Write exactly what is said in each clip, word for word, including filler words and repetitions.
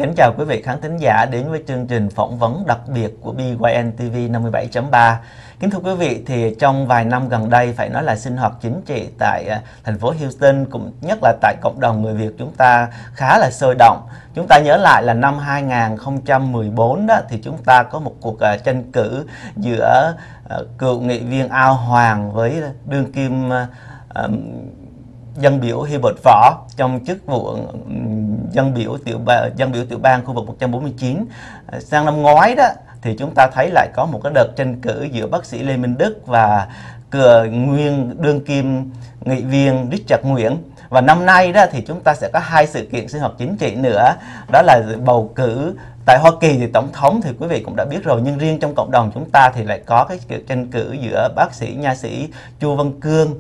kính chào quý vị khán thính giả đến với chương trình phỏng vấn đặc biệt của bê i en ti vi năm mươi bảy chấm ba. Kính thưa quý vị, thì trong vài năm gần đây phải nói là sinh hoạt chính trị tại thành phố Houston, cũng nhất là tại cộng đồng người Việt chúng ta khá là sôi động. Chúng ta nhớ lại là năm hai nghìn không trăm mười bốn đó, thì chúng ta có một cuộc uh, tranh cử giữa uh, cựu nghị viên Ao Hoàng với đương kim uh, uh, dân biểu Hubert Vo trong chức vụ dân biểu tiểu bang, dân biểu tiểu bang khu vực một trăm bốn mươi chín. Sang năm ngoái đó thì chúng ta thấy lại có một cái đợt tranh cử giữa bác sĩ Lê Minh Đức và cựu nguyên đương kim nghị viên Richard Nguyễn. Và năm nay đó thì chúng ta sẽ có hai sự kiện sinh hoạt chính trị nữa, đó là bầu cử. Tại Hoa Kỳ thì tổng thống thì quý vị cũng đã biết rồi, nhưng riêng trong cộng đồng chúng ta thì lại có cái cuộc tranh cử giữa bác sĩ nha sĩ Chu Văn Cương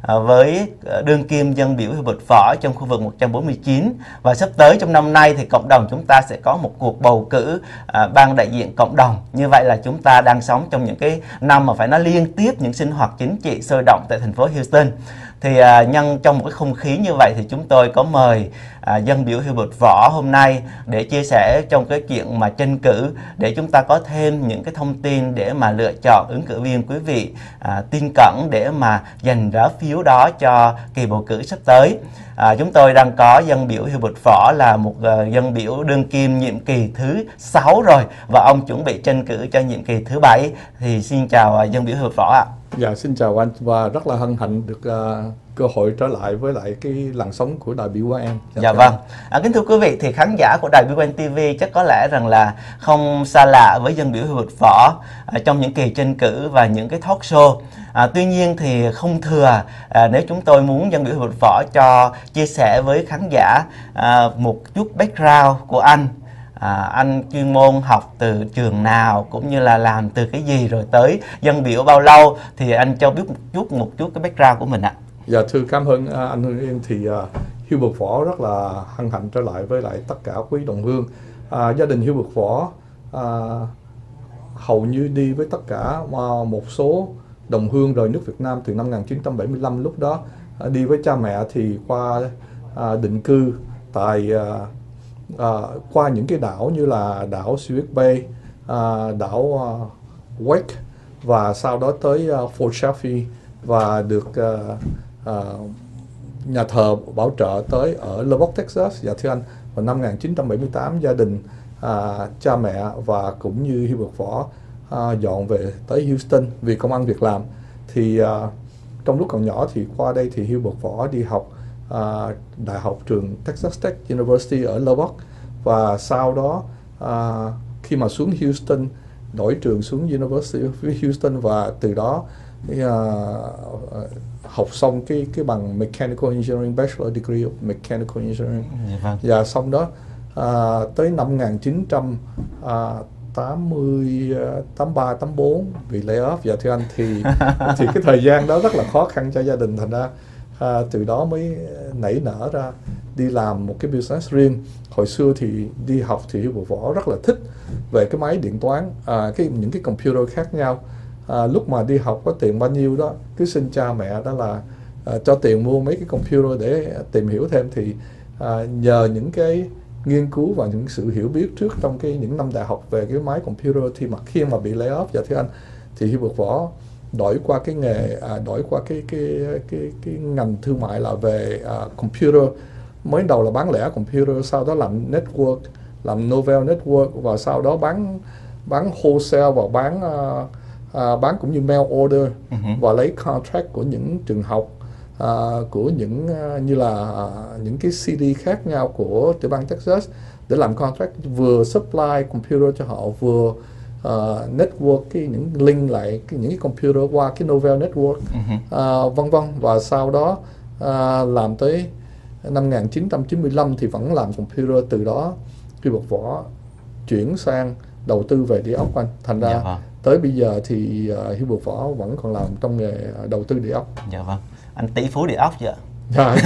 với đương kim dân biểu Hubert Vo trong khu vực một trăm bốn mươi chín. Và sắp tới trong năm nay thì cộng đồng chúng ta sẽ có một cuộc bầu cử à, ban đại diện cộng đồng. Như vậy là chúng ta đang sống trong những cái năm mà phải nói liên tiếp những sinh hoạt chính trị sôi động tại thành phố Houston. Thì à, nhân trong một cái không khí như vậy thì chúng tôi có mời à, dân biểu Hubert Vo hôm nay để chia sẻ trong cái chuyện mà tranh cử, để chúng ta có thêm những cái thông tin để mà lựa chọn ứng cử viên quý vị à, tin cẩn để mà dành lá phiếu đó cho kỳ bầu cử sắp tới. À, chúng tôi đang có dân biểu Hubert Vo là một uh, dân biểu đương kim nhiệm kỳ thứ sáu rồi, và ông chuẩn bị tranh cử cho nhiệm kỳ thứ bảy. Thì xin chào uh, dân biểu Hubert Vo ạ. Dạ, xin chào anh, và rất là hân hạnh được uh, cơ hội trở lại với lại cái làn sóng của đài bê i en. Dạ, dạ vâng. À, kính thưa quý vị, thì khán giả của đài bê i en ti vi chắc có lẽ rằng là không xa lạ với dân biểu Hubert Vo à, trong những kỳ tranh cử và những cái talk show. À, tuy nhiên thì không thừa à, nếu chúng tôi muốn dân biểu Hubert Vo cho chia sẻ với khán giả à, một chút background của anh. À, anh chuyên môn học từ trường nào, cũng như là làm từ cái gì, rồi tới dân biểu bao lâu, thì anh cho biết một chút một chút cái background của mình ạ. Dạ, thưa cảm ơn uh, anh Hương Yên. Thì uh, Hubert Vo rất là hân hạnh trở lại với lại tất cả quý đồng hương. Uh, gia đình Hubert Vo uh, hầu như đi với tất cả uh, một số đồng hương rời nước Việt Nam từ năm một nghìn chín trăm bảy mươi lăm. Lúc đó uh, đi với cha mẹ thì qua uh, định cư tại uh, uh, qua những cái đảo như là đảo Subic Bay, uh, đảo uh, Wake, và sau đó tới uh, Fort Chaffee, và được uh, uh, nhà thờ bảo trợ tới ở Lubbock, Texas. Dạ thưa anh, vào năm một nghìn chín trăm bảy mươi tám, gia đình uh, cha mẹ và cũng như Hubert Vo uh, dọn về tới Houston vì công ăn việc làm. Thì uh, trong lúc còn nhỏ thì qua đây thì Hubert Vo đi học uh, đại học trường Texas Tech University ở Lubbock, và sau đó uh, khi mà xuống Houston đổi trường xuống University of Houston, và từ đó uh, học xong cái cái bằng Mechanical Engineering, Bachelor Degree of Mechanical Engineering. Vâng. Và xong đó uh, tới năm một nghìn chín trăm tám mươi, tám ba, tám bốn bị lay off. Dạ thưa anh, thì thì cái thời gian đó rất là khó khăn cho gia đình, thành ra uh, từ đó mới nảy nở ra đi làm một cái business riêng. Hồi xưa thì đi học thì Hubert Vo rất là thích về cái máy điện toán, à, cái những cái computer khác nhau. À, lúc mà đi học có tiền bao nhiêu đó cứ xin cha mẹ đó là à, cho tiền mua mấy cái computer để tìm hiểu thêm. Thì à, nhờ những cái nghiên cứu và những sự hiểu biết trước trong cái những năm đại học về cái máy computer, thì mà khi mà bị lay off, dạ thưa anh, thì Hubert Vo đổi qua cái nghề, à, đổi qua cái cái cái cái ngành thương mại là về à, computer. Mới đầu là bán lẻ computer, sau đó làm network, làm novel network, và sau đó bán bán wholesale và bán uh, uh, bán cũng như mail order, uh-huh. và lấy contract của những trường học, uh, của những uh, như là uh, những cái xê đê khác nhau của tiểu bang Texas để làm contract, vừa supply computer cho họ, vừa uh, network cái những link lại cái, những cái computer qua cái novel network, uh-huh. uh, vân vân. Và sau đó uh, làm tới năm một nghìn chín trăm chín mươi lăm thì vẫn làm computer. Từ đó Hubert Vo chuyển sang đầu tư về địa ốc anh. Thành ra dạ vâng. tới bây giờ thì uh, Hubert Vo vẫn còn làm trong nghề đầu tư địa ốc. Dạ vâng. Anh tỷ phú địa ốc chưa? Dạ,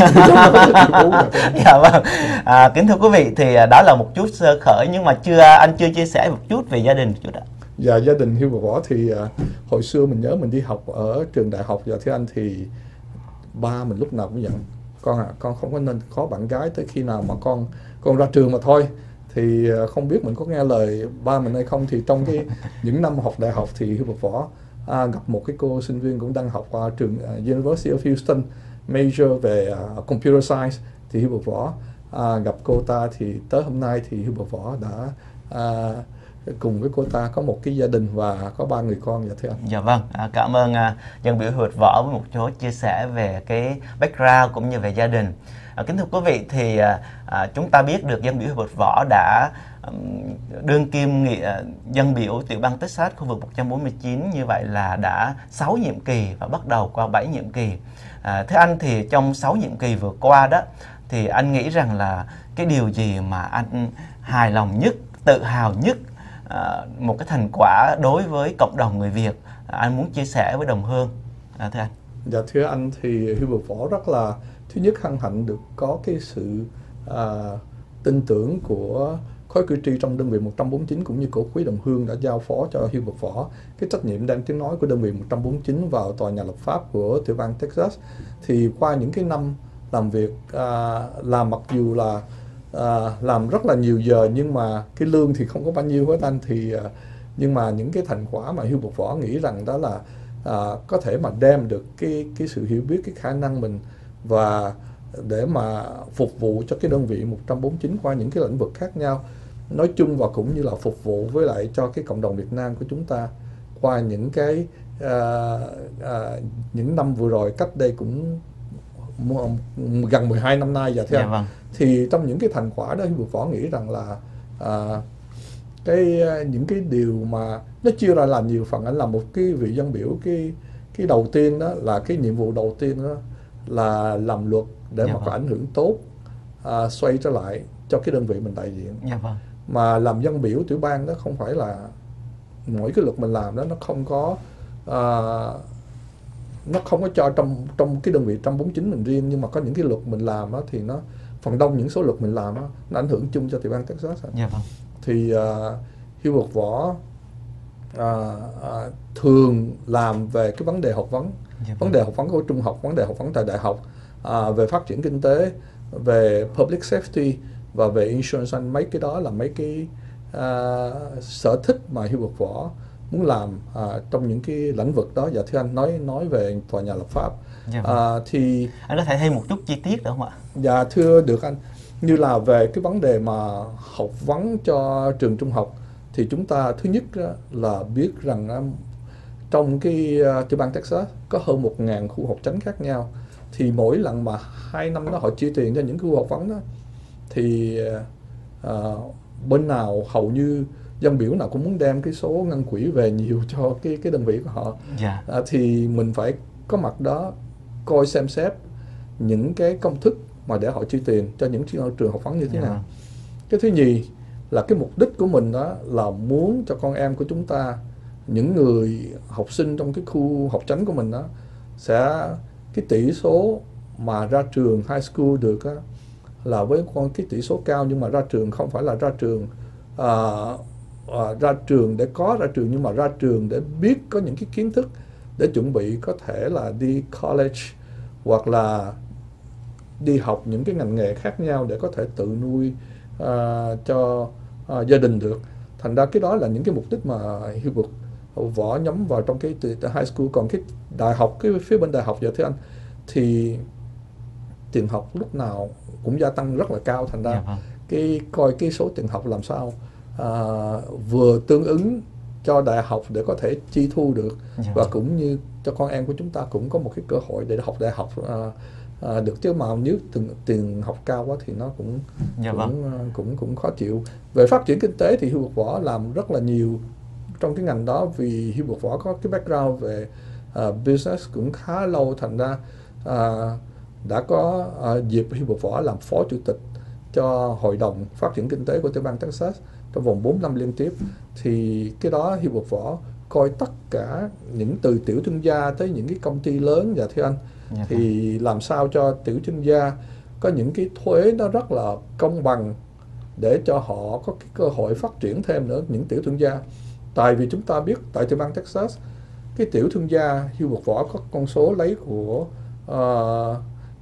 dạ vâng. À, kính thưa quý vị, thì đó là một chút sơ khởi, nhưng mà chưa anh chưa chia sẻ một chút về gia đình một chút ạ. Dạ, gia đình Hubert Vo thì uh, hồi xưa mình nhớ mình đi học ở trường đại học, dạ thưa anh, thì ba mình lúc nào cũng dặn con à, con không có nên có bạn gái tới khi nào mà con con ra trường mà thôi. Thì uh, không biết mình có nghe lời ba mình hay không, thì trong cái những năm học đại học thì Hubert Vo à, gặp một cái cô sinh viên cũng đang học ở trường uh, University of Houston, major về uh, computer science. Thì Hubert Vo à, gặp cô ta, thì tới hôm nay thì Hubert Vo đã à, cùng với cô ta có một cái gia đình và có ba người con. Dạ thưa anh. Dạ vâng, à, cảm ơn à, dân biểu Hubert Vo với một số chia sẻ về cái background cũng như về gia đình. À, kính thưa quý vị, thì à, à, chúng ta biết được dân biểu Hubert Vo đã um, đương kim nghị à, dân biểu tiểu bang Texas khu vực một trăm bốn mươi chín, như vậy là đã sáu nhiệm kỳ và bắt đầu qua bảy nhiệm kỳ. À, thưa anh, thì trong sáu nhiệm kỳ vừa qua đó, thì anh nghĩ rằng là cái điều gì mà anh hài lòng nhất, tự hào nhất, à, một cái thành quả đối với cộng đồng người Việt à, anh muốn chia sẻ với đồng hương, à, thưa anh? Dạ thưa anh, thì Hubert Vo rất là, thứ nhất, hân hạnh được có cái sự à, tin tưởng của khối cử tri trong đơn vị một trăm bốn mươi chín cũng như của quý đồng hương đã giao phó cho Hubert Vo cái trách nhiệm đem tiếng nói của đơn vị một trăm bốn mươi chín vào tòa nhà lập pháp của tiểu bang Texas. Thì qua những cái năm làm việc, à, làm mặc dù là à, làm rất là nhiều giờ, nhưng mà cái lương thì không có bao nhiêu hết anh. Thì à, nhưng mà những cái thành quả mà Hubert Vo nghĩ rằng đó là à, có thể mà đem được cái cái sự hiểu biết, cái khả năng mình, và để mà phục vụ cho cái đơn vị một trăm bốn mươi chín qua những cái lĩnh vực khác nhau nói chung, và cũng như là phục vụ với lại cho cái cộng đồng Việt Nam của chúng ta qua những cái à, à, những năm vừa rồi, cách đây cũng gần mười hai năm nay. Dạ thưa Dạ anh. vâng. Thì trong những cái thành quả đó, Hubert Vo nghĩ rằng là à, cái những cái điều mà nó chia ra làm nhiều phần. Anh là một cái vị dân biểu, cái cái đầu tiên đó là cái nhiệm vụ đầu tiên đó là làm luật để Dạ mà vâng. có ảnh hưởng tốt, à, xoay trở lại cho cái đơn vị mình đại diện. Dạ vâng. Mà làm dân biểu tiểu bang đó không phải là mỗi cái luật mình làm đó nó không có à, nó không có cho trong trong cái đơn vị một trăm bốn mươi chín mình riêng, nhưng mà có những cái luật mình làm đó thì nó phần đông những số luật mình làm đó, nó ảnh hưởng chung cho tiểu bang Texas. Dạ vâng. Thì uh, Hubert Vo uh, uh, thường làm về cái vấn đề học vấn, Dạ vâng. vấn đề học vấn của trung học, vấn đề học vấn tại đại học, uh, về phát triển kinh tế, về public safety và về insurance. Mấy cái đó là mấy cái uh, sở thích mà Hubert Vo muốn làm uh, trong những cái lĩnh vực đó. Dạ thưa anh, nói nói về tòa nhà lập pháp. Dạ vâng. uh, thì Anh có thể thêm một chút chi tiết được không ạ? Dạ thưa được anh. Như là về cái vấn đề mà học vấn cho trường trung học, thì chúng ta thứ nhất là biết rằng trong cái tiểu bang Texas có hơn một nghìn khu học chánh khác nhau. Thì mỗi lần mà hai năm đó họ chia tiền cho những khu học vấn đó, thì uh, bên nào hầu như dân biểu nào cũng muốn đem cái số ngân quỹ về nhiều cho cái cái đơn vị của họ. Dạ. uh, thì mình phải có mặt đó coi xem xét những cái công thức mà để họ chi tiền cho những trường học vấn như thế Dạ. nào. Cái thứ nhì là cái mục đích của mình đó là muốn cho con em của chúng ta, những người học sinh trong cái khu học chánh của mình đó, sẽ cái tỷ số mà ra trường high school được đó, là với con cái tỷ số cao, nhưng mà ra trường không phải là ra trường à, à, ra trường để có ra trường, nhưng mà ra trường để biết có những cái kiến thức để chuẩn bị có thể là đi college hoặc là đi học những cái ngành nghề khác nhau để có thể tự nuôi uh, cho uh, gia đình được. Thành ra cái đó là những cái mục đích mà Hubert Vo nhắm vào trong cái high school. Còn cái đại học, cái phía bên đại học, giờ thưa anh, thì tiền học lúc nào cũng gia tăng rất là cao. Thành ra Dạ vâng. cái coi cái số tiền học làm sao uh, vừa tương ứng cho đại học để có thể chi thu được, Dạ và vâng. cũng như cho con em của chúng ta cũng có một cái cơ hội để học đại học uh, À, được. Chứ mà nếu tiền, tiền học cao quá thì nó cũng Dạ cũng, vâng. cũng cũng khó chịu. Về phát triển kinh tế thì Hubert Vo làm rất là nhiều trong cái ngành đó, vì Hubert Vo có cái background về uh, business cũng khá lâu. Thành ra uh, đã có uh, dịp Hubert Vo làm phó chủ tịch cho hội đồng phát triển kinh tế của tiểu bang Texas trong vòng bốn năm liên tiếp. Thì cái đó Hubert Vo coi tất cả những từ tiểu thương gia tới những cái công ty lớn. Dạ thưa anh, Dạ thì làm sao cho tiểu thương gia có những cái thuế nó rất là công bằng để cho họ có cái cơ hội phát triển thêm nữa, những tiểu thương gia. Tại vì chúng ta biết tại tiểu bang Texas, cái tiểu thương gia Hubert Vo có con số lấy của uh,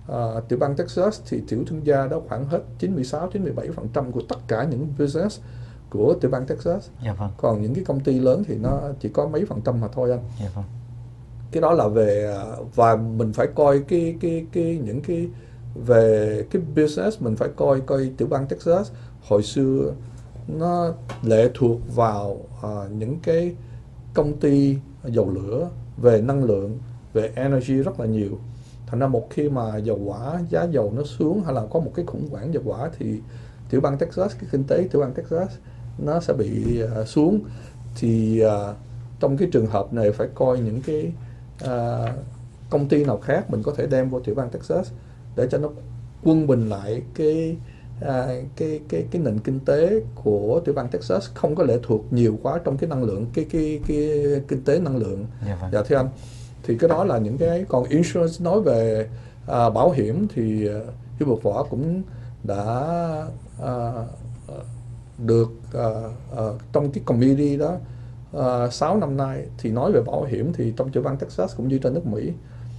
uh, tiểu bang Texas thì tiểu thương gia đó khoảng hết chín mươi sáu chín mươi bảy phần trăm của tất cả những business của tiểu bang Texas. Dạ vâng. Còn những cái công ty lớn thì nó chỉ có mấy phần trăm mà thôi anh. Dạ vâng. Cái đó là về, và mình phải coi cái cái cái những cái về cái business, mình phải coi coi tiểu bang Texas hồi xưa nó lệ thuộc vào uh, những cái công ty dầu lửa, về năng lượng, về energy rất là nhiều. Thành ra một khi mà dầu hỏa, giá dầu nó xuống hay là có một cái khủng hoảng dầu hỏa thì tiểu bang Texas, cái kinh tế tiểu bang Texas nó sẽ bị uh, xuống. Thì uh, trong cái trường hợp này phải coi những cái uh, công ty nào khác mình có thể đem vô tiểu bang Texas để cho nó quân bình lại cái À, cái cái cái nền kinh tế của tiểu bang Texas không có lệ thuộc nhiều quá trong cái năng lượng, cái cái cái kinh tế năng lượng. Dạ vâng. Dạ thưa anh, thì cái đó là những cái. Còn insurance, nói về à, bảo hiểm thì uh, Hubert Vo cũng đã à, được à, à, trong cái committee đó à, sáu năm nay thì nói về bảo hiểm thì trong tiểu bang Texas cũng như trên nước Mỹ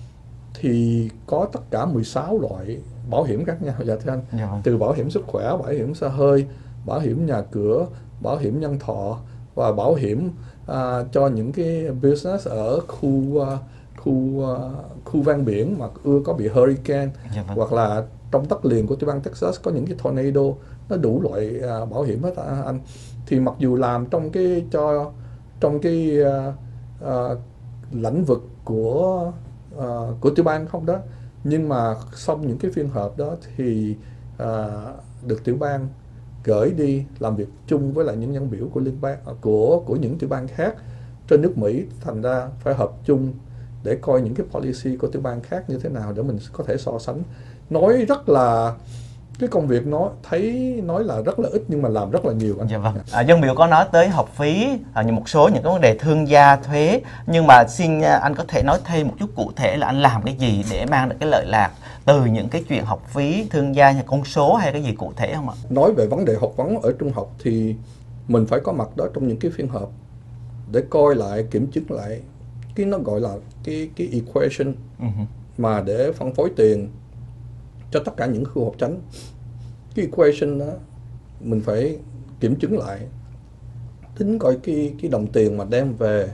thì có tất cả mười sáu loại bảo hiểm khác nhau. Dạ thưa anh. Dạ vâng. Từ bảo hiểm sức khỏe, bảo hiểm xe hơi, bảo hiểm nhà cửa, bảo hiểm nhân thọ và bảo hiểm à, cho những cái business ở khu uh, khu uh, khu ven biển mà ưa có bị hurricane. Dạ vâng. Hoặc là trong đất liền của tiểu bang Texas có những cái tornado, nó đủ loại uh, bảo hiểm hết anh. Thì mặc dù làm trong cái cho trong cái uh, uh, lĩnh vực của uh, của tiểu bang không đó, nhưng mà xong những cái phiên họp đó thì uh, được tiểu bang gửi đi làm việc chung với lại những nhân biểu của liên bang của của những tiểu bang khác trên nước Mỹ. Thành ra phải hợp chung để coi những cái policy của tiểu bang khác như thế nào để mình có thể so sánh. Nói rất là cái công việc nó thấy nói là rất là ít nhưng mà làm rất là nhiều anh. Dạ vâng. À, dân biểu có nói tới học phí, à, một số những cái vấn đề thương gia, thuế, nhưng mà xin anh có thể nói thêm một chút cụ thể là anh làm cái gì để mang được cái lợi lạc từ những cái chuyện học phí, thương gia, hay con số hay cái gì cụ thể không ạ? Nói về vấn đề học vấn ở trung học thì mình phải có mặt đó trong những cái phiên họp để coi lại, kiểm chứng lại cái nó gọi là cái cái equation uh-huh. mà để phân phối tiền cho tất cả những khu học chánh. Cái equation đó mình phải kiểm chứng lại, tính coi cái cái đồng tiền mà đem về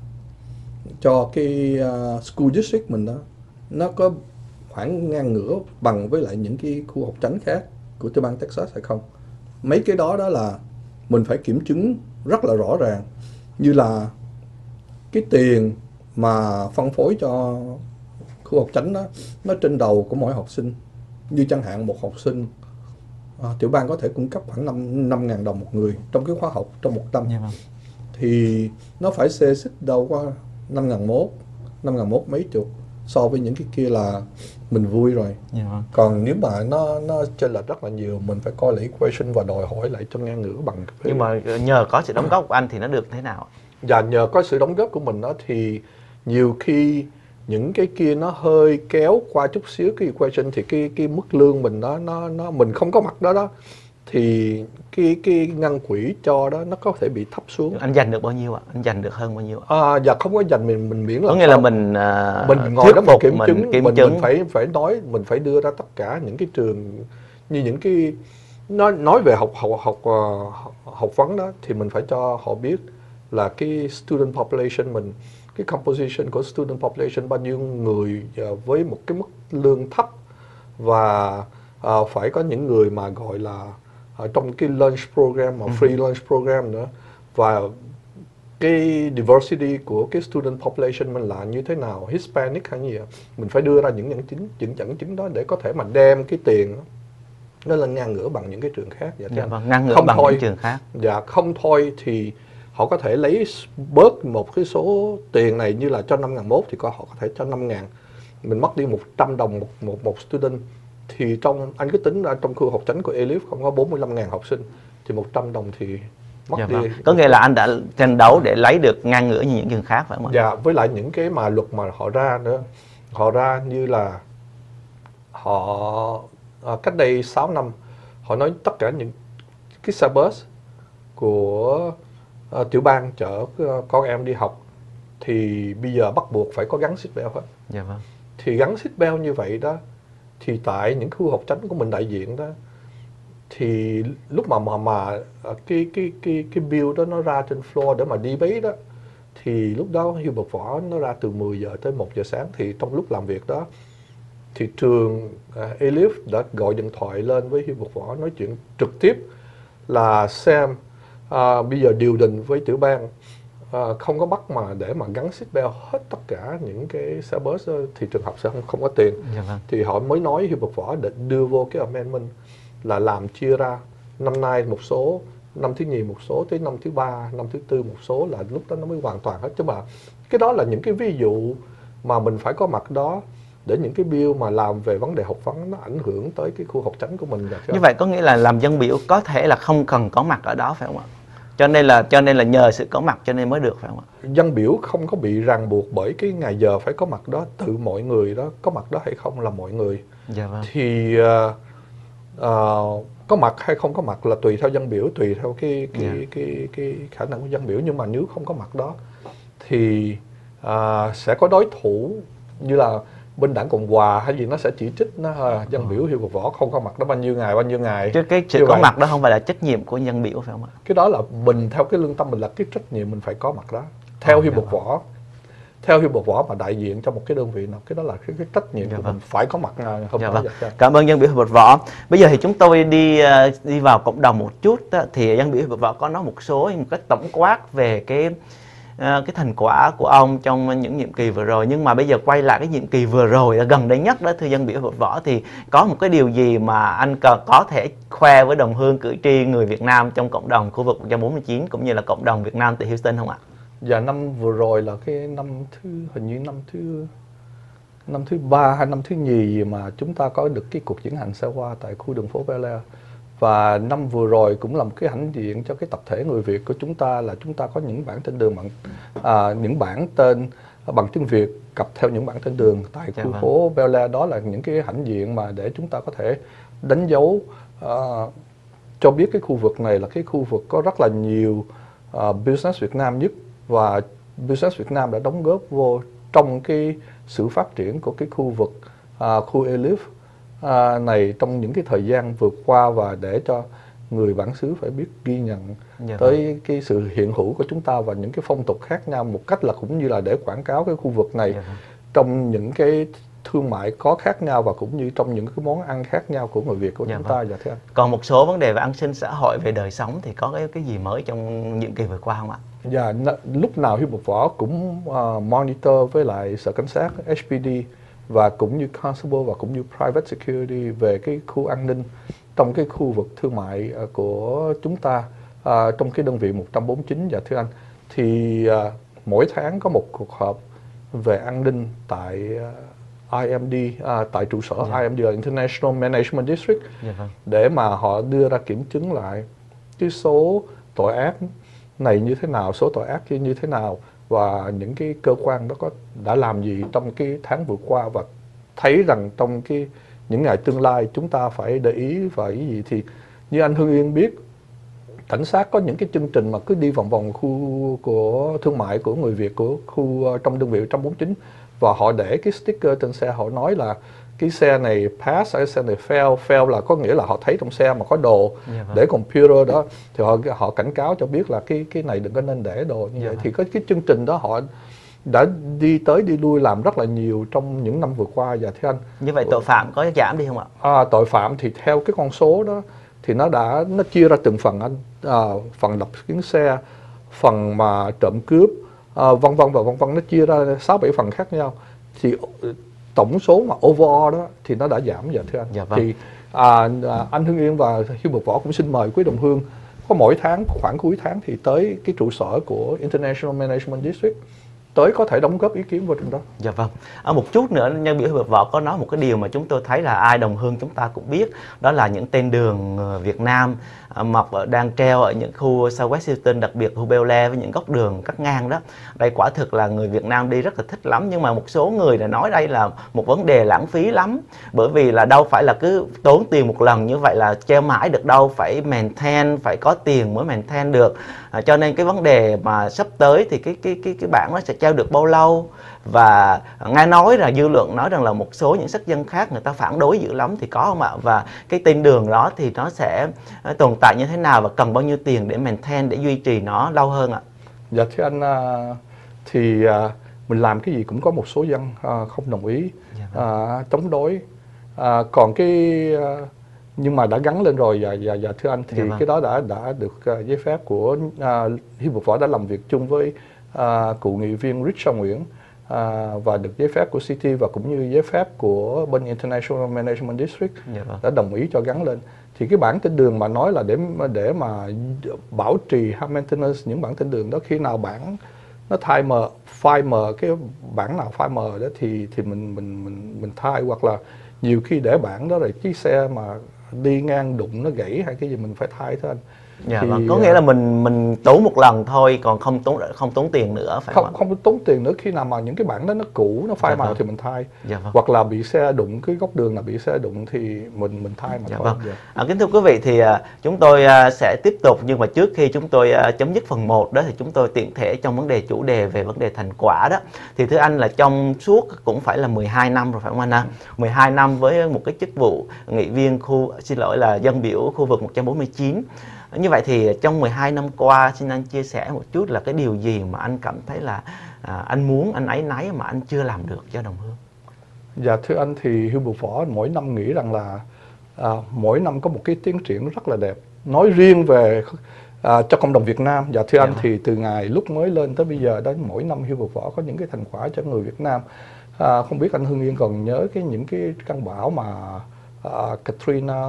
cho cái uh, school district mình đó nó có khoảng ngang ngửa bằng với lại những cái khu học chánh khác của tiểu bang Texas hay không. Mấy cái đó đó là mình phải kiểm chứng rất là rõ ràng, như là cái tiền mà phân phối cho khu học chánh đó nó trên đầu của mỗi học sinh. Như chẳng hạn một học sinh à, tiểu bang có thể cung cấp khoảng năm ngàn đồng một người trong cái khóa học trong một năm. Yeah, thì nó phải xê xích đâu qua năm ngàn mốt, năm ngàn mốt mấy chục, so với những cái kia là mình vui rồi. Yeah. Còn nếu mà nó nó chênh lệch rất là nhiều, mình phải coi lại equation và đòi hỏi lại cho ngang ngửa bằng. Nhưng mà nhờ có sự đóng góp của anh thì nó được thế nào? Dạ, nhờ có sự đóng góp của mình đó thì nhiều khi những cái kia nó hơi kéo qua chút xíu cái equation, thì cái cái mức lương mình đó nó nó mình không có mặt đó đó thì cái cái ngân quỹ cho đó nó có thể bị thấp xuống. Anh dành được bao nhiêu ạ? Anh dành được hơn bao nhiêu ạ? À, dạ không có dành, mình mình miễn là có nghĩa là mình uh, mình ngồi đó mình kiểm mình chứng, kiểm mình, chứng. mình phải phải nói, mình phải đưa ra tất cả những cái trường như những cái nói nói về học học học học, học vấn đó thì mình phải cho họ biết là cái student population mình, cái composition của student population bao nhiêu người uh, với một cái mức lương thấp, và uh, phải có những người mà gọi là ở trong cái lunch program, mà free lunch program nữa, và cái diversity của cái student population mình là như thế nào, Hispanic hay gì đó. Mình phải đưa ra những dẫn chứng, những dẫn chứng đó để có thể mà đem cái tiền đó, nó là ngang ngửa bằng những cái trường khác. Dạ, dạ vâng, ngang ngửa không bằng thôi, những trường khác. Dạ, không thôi thì họ có thể lấy bớt một cái số tiền này, như là cho năm ngàn mốt thì có họ có thể cho năm ngàn, mình mất đi một trăm đồng một, một, một student. Thì trong anh cứ tính ra trong khu học chánh của Elif không có bốn mươi lăm ngàn học sinh, thì một trăm đồng thì mất dạ đi. Vâng. Có nghĩa là anh đã tranh đấu để lấy được ngang ngửa như những trường khác phải không ạ? Dạ, với lại những cái mà luật mà họ ra nữa, họ ra như là họ à, cách đây sáu năm họ nói tất cả những cái xe bus của à, tiểu bang chở con em đi học thì bây giờ bắt buộc phải có gắn seatbelt hết. Dạ vâng. Thì gắn seatbelt như vậy đó thì tại những khu học chánh của mình đại diện đó, thì lúc mà mà mà cái cái cái cái bill đó nó ra trên floor để mà debate đó, thì lúc đó Hubert Vo nó ra từ mười giờ tới một giờ sáng. Thì trong lúc làm việc đó thì trường uh, Elif đã gọi điện thoại lên với Hubert Vo nói chuyện trực tiếp là xem uh, bây giờ điều đình với tiểu bang uh, không có bắt mà để mà gắn seatbelt hết tất cả những cái xe bus đó, thì trường học sẽ không không có tiền. Dạ vâng. Thì họ mới nói Hubert Vo để đưa vô cái amendment là làm chia ra năm nay một số, năm thứ nhì một số, tới năm thứ ba, năm thứ tư một số, là lúc đó nó mới hoàn toàn hết. Chứ mà cái đó là những cái ví dụ mà mình phải có mặt đó để những cái bill mà làm về vấn đề học vấn nó ảnh hưởng tới cái khu học chánh của mình. Như vậy có nghĩa là làm dân biểu có thể là không cần có mặt ở đó phải không ạ? Cho nên là cho nên là nhờ sự có mặt cho nên mới được phải không ạ? Dân biểu không có bị ràng buộc bởi cái ngày giờ phải có mặt đó, tự mọi người đó có mặt đó hay không là mọi người. Dạ vâng. Thì uh, uh, có mặt hay không có mặt là tùy theo dân biểu, tùy theo cái cái, Yeah. cái, cái, cái khả năng của dân biểu. Nhưng mà nếu không có mặt đó thì uh, sẽ có đối thủ như là bên đảng Cộng Hòa hay gì nó sẽ chỉ trích nó uh, dân biểu Hubert Vo không có mặt đó bao nhiêu ngày bao nhiêu ngày. Chứ cái sự Như có vậy, mặt đó không phải là trách nhiệm của dân biểu phải không ạ? cái đó là mình theo cái lương tâm mình là cái trách nhiệm mình phải có mặt đó. Theo Oh, Hubert dạ vâng. Vo, theo Hubert Vo mà đại diện cho một cái đơn vị nào, cái đó là cái, cái trách nhiệm Dạ của vâng. mình phải có mặt ngày hôm Dạ đó. vâng. Dạ. Cảm ơn dân biểu Hubert Vo. Bây giờ thì chúng tôi đi uh, đi vào cộng đồng một chút đó, thì dân biểu Hubert Vo có nói một số một cái tổng quát về cái uh, cái thành quả của ông trong những nhiệm kỳ vừa rồi. Nhưng mà bây giờ quay lại cái nhiệm kỳ vừa rồi gần đây nhất đó, thưa dân biểu Hubert Vo, thì có một cái điều gì mà anh cần có thể khoe với đồng hương cử tri người Việt Nam trong cộng đồng khu vực một trăm bốn mươi chín cũng như là cộng đồng Việt Nam tại Houston không ạ? Dạ, năm vừa rồi là cái năm thứ hình như năm thứ năm thứ ba hay năm thứ nhì gì mà chúng ta có được cái cuộc diễn hành xe hoa tại khu đường phố Bel Air. Và năm vừa rồi cũng là một cái hãnh diện cho cái tập thể người Việt của chúng ta, là chúng ta có những bảng tên đường bằng à, những bảng tên bằng tiếng Việt cặp theo những bảng tên đường tại Dạ khu vâng. phố Bel Air. Đó là những cái hãnh diện mà để chúng ta có thể đánh dấu à, cho biết cái khu vực này là cái khu vực có rất là nhiều uh, business Việt Nam nhất, và business Việt Nam đã đóng góp vô trong cái sự phát triển của cái khu vực uh, khu Elif uh, này trong những cái thời gian vừa qua, và để cho người bản xứ phải biết ghi nhận Dạ tới vâng. cái sự hiện hữu của chúng ta và những cái phong tục khác nhau, một cách là cũng như là để quảng cáo cái khu vực này Dạ vâng. trong những cái thương mại có khác nhau, và cũng như trong những cái món ăn khác nhau của người Việt của Dạ chúng vâng. ta. Dạ thưa anh. Còn một số vấn đề về an sinh xã hội, về đời sống thì có cái cái gì mới trong nhiệm kỳ vừa qua không ạ? Dạ, lúc nào Hubert Vo cũng uh, monitor với lại sở cảnh sát H P D và cũng như constable và cũng như private security về cái khu an ninh trong cái khu vực thương mại uh, của chúng ta uh, trong cái đơn vị một trăm bốn mươi chín. Dạ thưa anh, thì uh, mỗi tháng có một cuộc họp về an ninh tại uh, I M D, uh, tại trụ sở Dạ. I M D là International Management District, Dạ vâng. để mà họ đưa ra kiểm chứng lại cái số tội ác này như thế nào, số tội ác kia như thế nào, và những cái cơ quan đó có đã làm gì trong cái tháng vừa qua, và thấy rằng trong cái những ngày tương lai chúng ta phải để ý và cái gì. Thì như anh Hưng Yên biết, cảnh sát có những cái chương trình mà cứ đi vòng vòng khu của thương mại của người Việt của khu trong đơn vị một trăm bốn mươi chín, và họ để cái sticker trên xe, họ nói là cái xe này pass, cái xe này fail. Fail là có nghĩa là họ thấy trong xe mà có đồ Dạ vâng. để computer đó, thì họ họ cảnh cáo cho biết là cái cái này đừng có nên để đồ như Dạ vậy. vâng. Thì có cái chương trình đó họ đã đi tới đi lui làm rất là nhiều trong những năm vừa qua. Và thưa anh, Như vậy tội phạm có giảm đi không ạ? à, tội phạm thì theo cái con số đó thì nó đã nó chia ra từng phần anh, à, phần đập kính xe, phần mà trộm cướp, à, vân vân và vân vân, nó chia ra sáu bảy phần khác nhau. Thì tổng số mà overall đó thì nó đã giảm. Dạ thưa anh. Dạ vâng. Thì à, à, anh Hưng Yên và Hubert Vo cũng xin mời quý đồng hương có mỗi tháng, khoảng cuối tháng thì tới cái trụ sở của International Management District, tới có thể đóng góp ý kiến vào trong đó. Dạ vâng. À, một chút nữa, nhân biểu Hubert Vo có nói một cái điều mà chúng tôi thấy là ai đồng hương chúng ta cũng biết, đó là những tên đường Việt Nam à, mọc ở, đang treo ở những khu Southwest Houston, đặc biệt khu Bel Air với những góc đường cắt ngang đó. Đây quả thực là người Việt Nam đi rất là thích lắm, nhưng mà một số người đã nói đây là một vấn đề lãng phí lắm, bởi vì là đâu phải là cứ tốn tiền một lần như vậy là treo mãi được đâu, phải maintain, phải có tiền mới maintain được. À, cho nên cái vấn đề mà sắp tới thì cái cái cái cái bảng nó sẽ treo treo được bao lâu. Và nghe nói là dư luận nói rằng là một số những sắc dân khác người ta phản đối dữ lắm, thì có không ạ? Và cái tên đường đó thì nó sẽ tồn tại như thế nào và cần bao nhiêu tiền để maintain, để duy trì nó lâu hơn ạ? Dạ thưa anh, thì mình làm cái gì cũng có một số dân không đồng ý, Dạ vâng. chống đối. À, còn cái nhưng mà đã gắn lên rồi, và dạ, dạ, thưa anh, thì Dạ vâng. cái đó đã đã được uh, giấy phép của uh, Hubert Vo đã làm việc chung với uh, cựu nghị viên Richard Nguyễn, uh, và được giấy phép của City và cũng như giấy phép của bên International Management District. Dạ vâng. Đã đồng ý cho gắn lên. Thì cái bản tên đường mà nói là để để mà bảo trì hay maintenance những bản tên đường đó, khi nào bản nó thay mờ, file mờ, cái bản nào file mờ đó thì thì mình mình mình mình thay, hoặc là nhiều khi để bản đó rồi chiếc xe mà đi ngang đụng nó gãy hay cái gì mình phải thay thôi anh. Dạ Thì vâng, có nghĩa là mình mình tốn một lần thôi, còn không tốn không tốn tiền nữa, phải không không ạ? không tốn tiền nữa. Khi nào mà những cái bản đó nó cũ, nó phai Dạ màu vâng. thì mình thay. Dạ vâng. Hoặc là bị xe đụng, cái góc đường là bị xe đụng thì mình mình thay mà Dạ thôi. vâng. Dạ. À, kính thưa quý vị, thì à, chúng tôi à, sẽ tiếp tục, nhưng mà trước khi chúng tôi à, chấm dứt phần một đó thì chúng tôi tiện thể trong vấn đề chủ đề về vấn đề thành quả đó. Thì thưa anh, là trong suốt cũng phải là mười hai năm rồi phải không anh ạ? mười hai năm với một cái chức vụ nghị viên khu, xin lỗi là dân biểu khu vực một trăm bốn mươi chín. Như vậy thì trong mười hai năm qua, xin anh chia sẻ một chút là cái điều gì mà anh cảm thấy là à, anh muốn, anh áy náy mà anh chưa làm được cho đồng hương? Dạ thưa anh, thì Hubert Vo mỗi năm nghĩ rằng là à, mỗi năm có một cái tiến triển rất là đẹp. Nói riêng về à, cho cộng đồng Việt Nam, dạ thưa Dạ anh, vâng. thì từ ngày lúc mới lên tới bây giờ đó, mỗi năm Hubert Vo có những cái thành quả cho người Việt Nam. À, không biết anh Hưng Yên còn nhớ cái những cái cơn bão mà à, Katrina,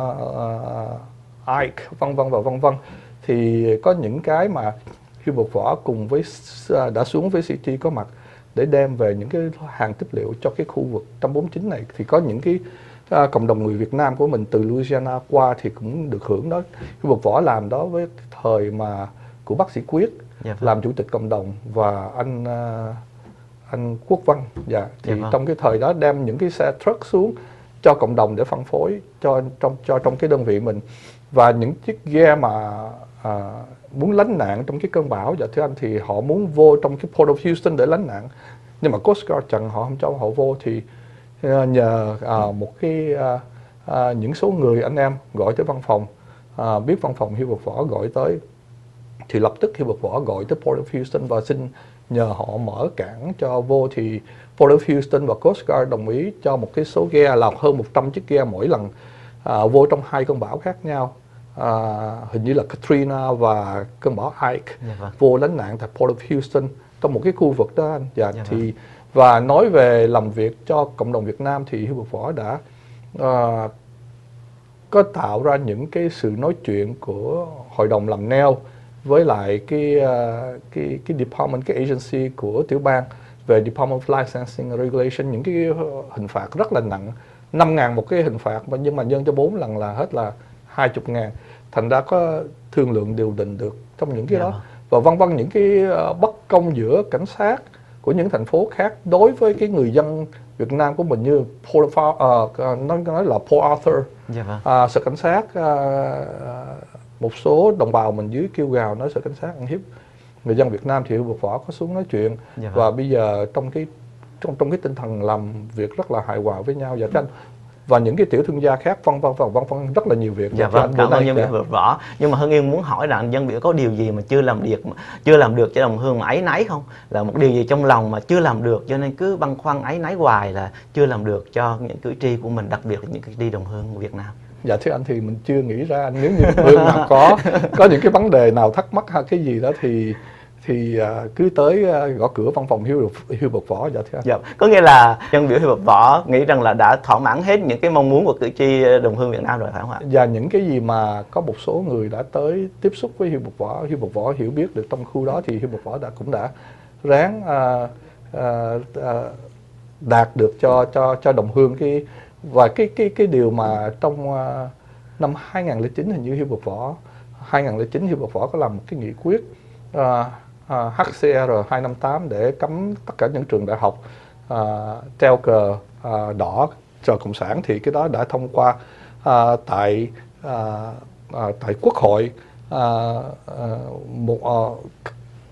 à, Ike, vân vân và vân vân. Thì có những cái mà Hubert Vo cùng với đã xuống với City có mặt để đem về những cái hàng tiếp liệu cho cái khu vực một trăm bốn mươi chín này. Thì có những cái uh, cộng đồng người Việt Nam của mình từ Louisiana qua thì cũng được hưởng đó. Hubert Vo làm đó với thời mà của bác sĩ Quyết, Dạ vâng. làm chủ tịch cộng đồng, và anh uh, anh Quốc Văn. Dạ. Thì Dạ vâng. trong cái thời đó đem những cái xe truck xuống cho cộng đồng để phân phối cho trong cho trong cái đơn vị mình. Và những chiếc ghe mà à, muốn lánh nạn trong cái cơn bão, dạ thưa anh, thì họ muốn vô trong cái Port of Houston để lánh nạn, nhưng mà Coast Guard chặn họ, không cho họ vô. Thì uh, nhờ uh, một cái uh, uh, những số người anh em gọi tới văn phòng, uh, biết văn phòng Hubert Vo gọi tới, thì lập tức Hubert Vo gọi tới Port of Houston và xin nhờ họ mở cảng cho vô. Thì Port of Houston và Coast Guard đồng ý cho một cái số ghe là hơn một trăm chiếc ghe mỗi lần uh, vô trong hai cơn bão khác nhau. À, hình như là Katrina và cơn bão Ike. Dạ vâng. Vô lánh nạn tại Port of Houston, trong một cái khu vực đó anh. Dạ, Dạ thì vâng. và nói về làm việc cho cộng đồng Việt Nam thì Hubert Vo đã uh, có tạo ra những cái sự nói chuyện của hội đồng làm nail với lại cái uh, cái cái department, cái agency của tiểu bang về Department of Licensing and Regulation, những cái hình phạt rất là nặng, năm ngàn một cái hình phạt, nhưng mà nhân cho bốn lần là hết là hai mươi ngàn. Thành ra có thương lượng điều đình được trong những cái Dạ đó. vâng. Và vân vân, những cái uh, bất công giữa cảnh sát của những thành phố khác đối với cái người dân Việt Nam của mình, như Port, uh, nói, nói là Port Arthur. Dạ vâng. uh, Sở cảnh sát, uh, một số đồng bào mình dưới kêu gào nói sở cảnh sát ăn hiếp người dân Việt Nam, thì Hubert Vo có xuống nói chuyện. Dạ vâng. Và bây giờ trong cái trong trong cái tinh thần làm việc rất là hài hòa với nhau, và tranh và những cái tiểu thương gia khác, vân vân vân vân rất là nhiều việc. Dạ vâng, cảm ơn dân biểu Hubert Vo. Nhưng mà Hưng Yên muốn hỏi rằng dân biểu có điều gì mà chưa làm được, chưa làm được cho đồng hương mà áy náy không? Là một điều gì trong lòng mà chưa làm được cho nên cứ băn khoăn áy náy hoài, là chưa làm được cho những cử tri của mình, đặc biệt là những cử tri đồng hương Việt Nam? Dạ thưa anh, thì mình chưa nghĩ ra. Nếu như hương nào có có những cái vấn đề nào thắc mắc hay cái gì đó thì thì uh, cứ tới uh, gõ cửa văn phòng Hubert Vo. Dạ thưa anh. Dạ, có nghĩa là dân biểu Hubert Vo nghĩ rằng là đã thỏa mãn hết những cái mong muốn của cử tri đồng hương Việt Nam rồi, phải không ạ? Và những cái gì mà có một số người đã tới tiếp xúc với Hubert Vo, Hubert Vo hiểu biết được trong khu đó, thì Hubert Vo đã cũng đã ráng uh, uh, uh, đạt được cho cho cho đồng hương cái. Và cái cái cái điều mà trong uh, năm hai nghìn lẻ chín, hình như Hubert Vo hai nghìn lẻ chín Hubert Vo có làm một cái nghị quyết uh, uh, H C R hai năm tám để cấm tất cả những trường đại học uh, treo cờ uh, đỏ cờ cộng sản. Thì cái đó đã thông qua uh, tại uh, uh, tại Quốc hội uh, uh, một uh,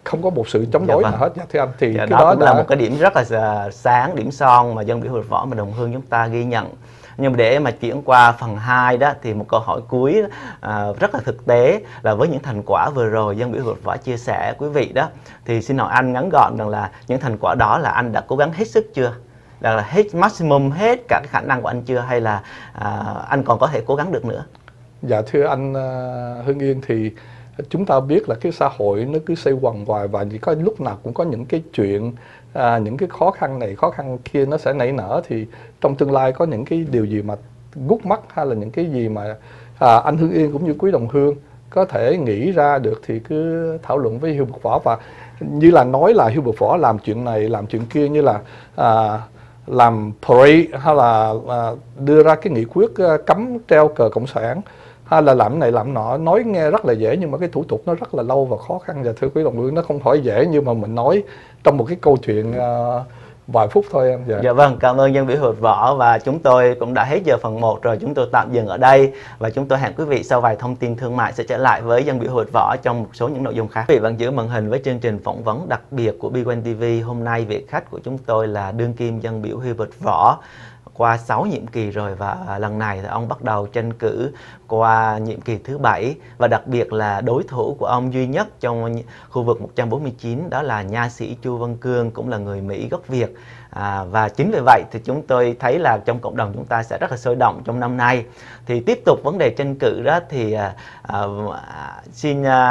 không có một sự chống Dạ đối vâng. nào hết. Dạ thưa anh, thì Dạ, cái đó đó cũng đã là một cái điểm rất là sáng, điểm son mà dân biểu Hubert Vo và đồng hương chúng ta ghi nhận. Nhưng mà để mà chuyển qua phần hai đó thì một câu hỏi cuối à, rất là thực tế là với những thành quả vừa rồi dân biểu Hubert Vo chia sẻ quý vị đó, thì xin hỏi anh ngắn gọn rằng là những thành quả đó là anh đã cố gắng hết sức chưa? Là hết maximum, hết cả cái khả năng của anh chưa, hay là à, anh còn có thể cố gắng được nữa? Dạ thưa anh uh, Hưng Yên, thì chúng ta biết là cái xã hội nó cứ xoay quần hoài và chỉ có lúc nào cũng có những cái chuyện, à, những cái khó khăn này khó khăn kia nó sẽ nảy nở, thì trong tương lai có những cái điều gì mà gút mắt hay là những cái gì mà à, anh Hưng Yên cũng như quý đồng hương có thể nghĩ ra được thì cứ thảo luận với Hubert Vo. Và như là nói là Hubert Vo làm chuyện này làm chuyện kia, như là à, làm parade hay là à, đưa ra cái nghị quyết à, cấm treo cờ cộng sản, hay là làm này làm nọ, nói nghe rất là dễ nhưng mà cái thủ tục nó rất là lâu và khó khăn. Và thưa quý đồng hương, nó không phải dễ như mà mình nói trong một cái câu chuyện uh, vài phút thôi em. Dạ. Dạ vâng, cảm ơn dân biểu Hubert Vo, và chúng tôi cũng đã hết giờ phần một rồi, chúng tôi tạm dừng ở đây và chúng tôi hẹn quý vị sau vài thông tin thương mại sẽ trở lại với dân biểu Hubert Vo trong một số những nội dung khác. Quý vị vẫn giữ màn hình với chương trình phỏng vấn đặc biệt của bê một ti vi. Hôm nay vị khách của chúng tôi là đương kim dân biểu Hubert Vo, qua sáu nhiệm kỳ rồi, và lần này thì ông bắt đầu tranh cử qua nhiệm kỳ thứ bảy, và đặc biệt là đối thủ của ông duy nhất trong khu vực một trăm bốn mươi chín đó là nha sĩ Chu Văn Cương, cũng là người Mỹ gốc Việt. À, và chính vì vậy thì chúng tôi thấy là trong cộng đồng chúng ta sẽ rất là sôi động trong năm nay. Thì tiếp tục vấn đề tranh cử đó thì à, à, xin à,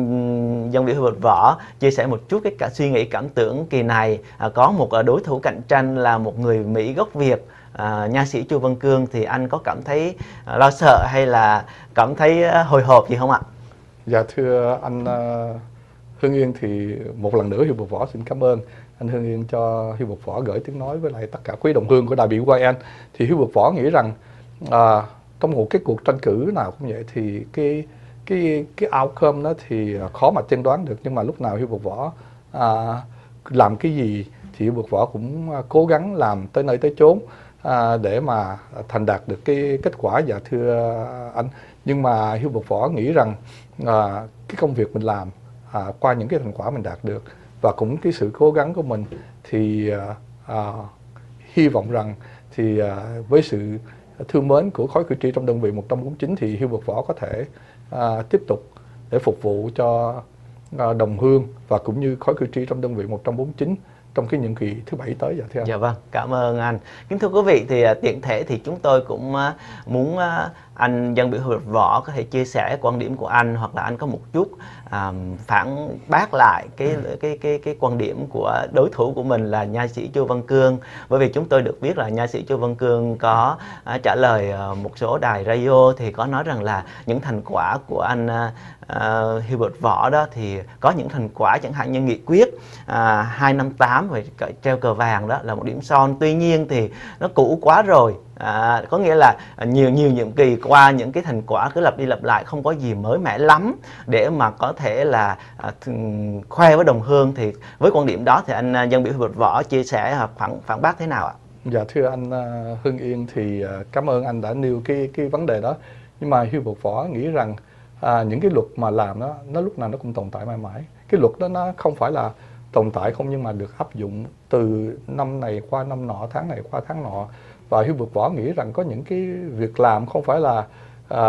anh dân biểu Hubert Vo chia sẻ một chút cái cả suy nghĩ cảm tưởng kỳ này à, có một à, đối thủ cạnh tranh là một người Mỹ gốc Việt, à, nha sĩ Chu Văn Cương, thì anh có cảm thấy à, lo sợ hay là cảm thấy à, hồi hộp gì không ạ? Dạ thưa anh uh, Hưng Yên, thì một lần nữa Hubert Vo xin cảm ơn anh Hưng Yên cho Hubert Vo gửi tiếng nói với lại tất cả quý đồng hương của đại biểu i vê en. Thì Hubert Vo nghĩ rằng à, trong một cái cuộc tranh cử nào cũng vậy thì cái cái cái outcome đó thì khó mà tiên đoán được, nhưng mà lúc nào Hubert Vo à, làm cái gì thì Hubert Vo cũng cố gắng làm tới nơi tới chốn à, để mà thành đạt được cái kết quả. Dạ thưa anh, nhưng mà Hubert Vo nghĩ rằng à, cái công việc mình làm à, qua những cái thành quả mình đạt được và cũng cái sự cố gắng của mình thì à, à, hy vọng rằng thì à, với sự thương mến của khối cử tri trong đơn vị một trăm bốn mươi chín thì Hubert Vo có thể à, tiếp tục để phục vụ cho à, đồng hương và cũng như khối cử tri trong đơn vị một trăm bốn mươi chín trong cái nhiệm kỳ thứ bảy tới. Dạ thưa anh. Dạ vâng, cảm ơn anh. Kính thưa quý vị, thì uh, tiện thể thì chúng tôi cũng uh, muốn uh, anh dân biểu Hubert Vo có thể chia sẻ quan điểm của anh, hoặc là anh có một chút um, phản bác lại cái cái cái cái quan điểm của đối thủ của mình là nha sĩ Chu Văn Cương. Bởi vì chúng tôi được biết là nha sĩ Chu Văn Cương có uh, trả lời uh, một số đài radio thì có nói rằng là những thành quả của anh uh, uh, Hubert Vo đó thì có những thành quả chẳng hạn như nghị quyết uh, hai năm tám về treo cờ vàng đó là một điểm son. Tuy nhiên thì nó cũ quá rồi. À, có nghĩa là nhiều nhiều nhiệm kỳ qua những cái thành quả cứ lặp đi lặp lại, không có gì mới mẻ lắm để mà có thể là à, khoe với đồng hương. Thì với quan điểm đó thì anh dân biểu Hubert Vo chia sẻ hoặc phản phản bác thế nào ạ? Dạ thưa anh uh, Hưng Yên, thì uh, cảm ơn anh đã nêu cái cái vấn đề đó. Nhưng mà Hubert Vo nghĩ rằng à, những cái luật mà làm đó nó lúc nào nó cũng tồn tại mãi mãi. Cái luật đó nó không phải là tồn tại không, nhưng mà được áp dụng từ năm này qua năm nọ, tháng này qua tháng nọ. Và Hubert Vo nghĩ rằng có những cái việc làm không phải là à,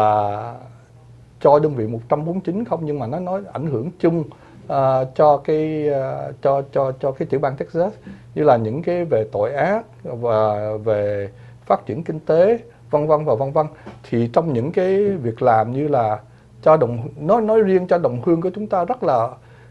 cho đơn vị một trăm bốn mươi chín không, nhưng mà nó nói ảnh hưởng chung à, cho cái à, cho cho cho cái tiểu bang Texas, như là những cái về tội ác và về phát triển kinh tế vân vân và vân vân. Thì trong những cái việc làm như là cho đồng nói nói riêng cho đồng hương của chúng ta rất là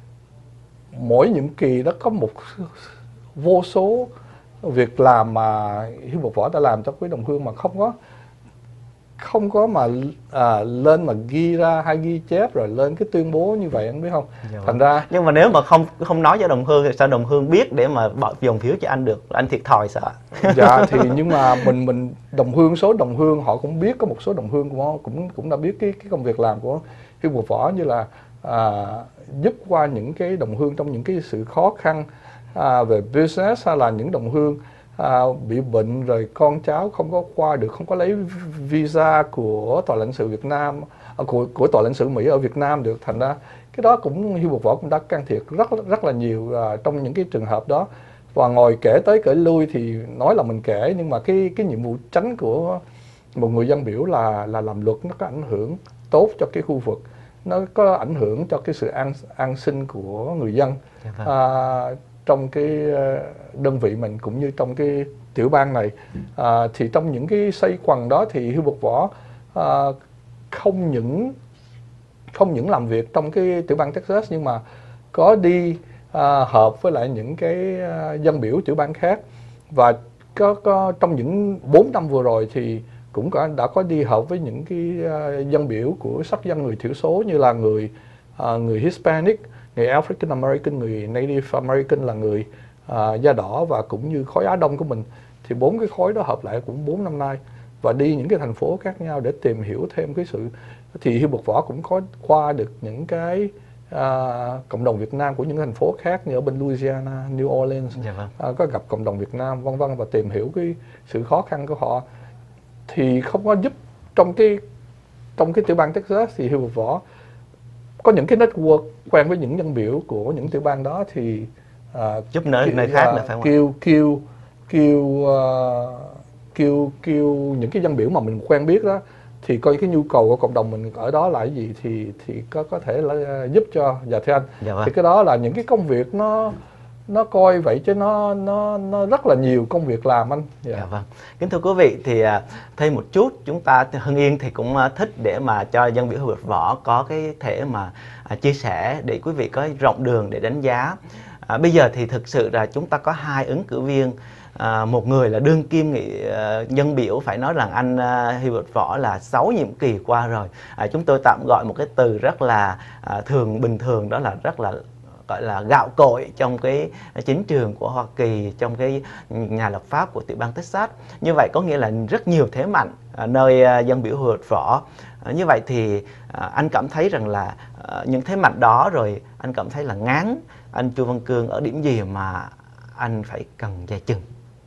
mỗi nhiệm kỳ đó có một vô số việc làm mà Hubert Vo đã làm cho quý đồng hương mà không có không có mà à, lên mà ghi ra hay ghi chép rồi lên cái tuyên bố như vậy, anh biết không? Dạ Thành ra nhưng mà nếu mà không không nói cho đồng hương thì sao đồng hương biết để mà bỏ dòng phiếu cho anh được? Anh thiệt thòi sợ. dạ thì nhưng mà mình mình đồng hương số đồng hương họ cũng biết, có một số đồng hương của cũng cũng đã biết cái cái công việc làm của Hubert Vo, như là à, giúp qua những cái đồng hương trong những cái sự khó khăn à, về business, hay là những đồng hương à, bị bệnh rồi con cháu không có qua được, không có lấy visa của tòa lãnh sự Việt Nam, à, của của tòa lãnh sự Mỹ ở Việt Nam được. Thành ra cái đó cũng Hubert Vo cũng đã can thiệp rất rất là nhiều uh, trong những cái trường hợp đó, và ngồi kể tới kể lui thì nói là mình kể, nhưng mà cái cái nhiệm vụ chính của một người dân biểu là là làm luật, nó có ảnh hưởng tốt cho cái khu vực, nó có ảnh hưởng cho cái sự an an sinh của người dân à, trong cái đơn vị mình cũng như trong cái tiểu bang này. À, thì trong những cái xây quần đó thì Hubert Vo à, không những không những làm việc trong cái tiểu bang Texas, nhưng mà có đi à, hợp với lại những cái à, dân biểu tiểu bang khác, và có, có trong những bốn năm vừa rồi thì cũng có, đã có đi hợp với những cái uh, dân biểu của sắc dân người thiểu số, như là người uh, người Hispanic, người African American, người Native American, là người uh, da đỏ, và cũng như khối Á Đông của mình. Thì bốn cái khối đó hợp lại cũng bốn năm nay, và đi những cái thành phố khác nhau để tìm hiểu thêm cái sự. Thì Hubert Vo cũng có qua được những cái uh, cộng đồng Việt Nam của những thành phố khác như ở bên Louisiana, New Orleans, dạ vâng. uh, có gặp cộng đồng Việt Nam vân vân, và tìm hiểu cái sự khó khăn của họ. Thì không có giúp trong cái trong cái tiểu bang Texas thì Hubert Vo có những cái network quen với những dân biểu của những tiểu bang đó, thì uh, giúp nơi nơi khác uh, nữa phải không? Kêu kêu kêu uh, kêu kêu những cái dân biểu mà mình quen biết đó, thì coi cái nhu cầu của cộng đồng mình ở đó là cái gì, thì thì có có thể là giúp cho. Dạ thưa anh, dạ vâng. Thì cái đó là những cái công việc nó nó coi vậy chứ nó nó nó rất là nhiều công việc làm anh. Yeah. Dạ vâng. Kính thưa quý vị, thì uh, thêm một chút, chúng ta Hưng Yên thì cũng uh, thích để mà cho dân biểu Hubert Vo có cái thể mà uh, chia sẻ để quý vị có rộng đường để đánh giá. Uh, bây giờ thì thực sự là chúng ta có hai ứng cử viên. À, một người là đương kim nghị uh, dân biểu, phải nói rằng anh uh, Hubert Vo là sáu nhiệm kỳ qua rồi. À, chúng tôi tạm gọi một cái từ rất là uh, thường bình thường, đó là rất là gọi là gạo cội trong cái chính trường của Hoa Kỳ, trong cái nhà lập pháp của tiểu bang Texas. Như vậy có nghĩa là rất nhiều thế mạnh uh, nơi uh, dân biểu Hubert Vo. Uh, như vậy thì uh, anh cảm thấy rằng là uh, những thế mạnh đó rồi anh cảm thấy là ngán anh Chu Văn Cương ở điểm gì mà anh phải cần dè chừng?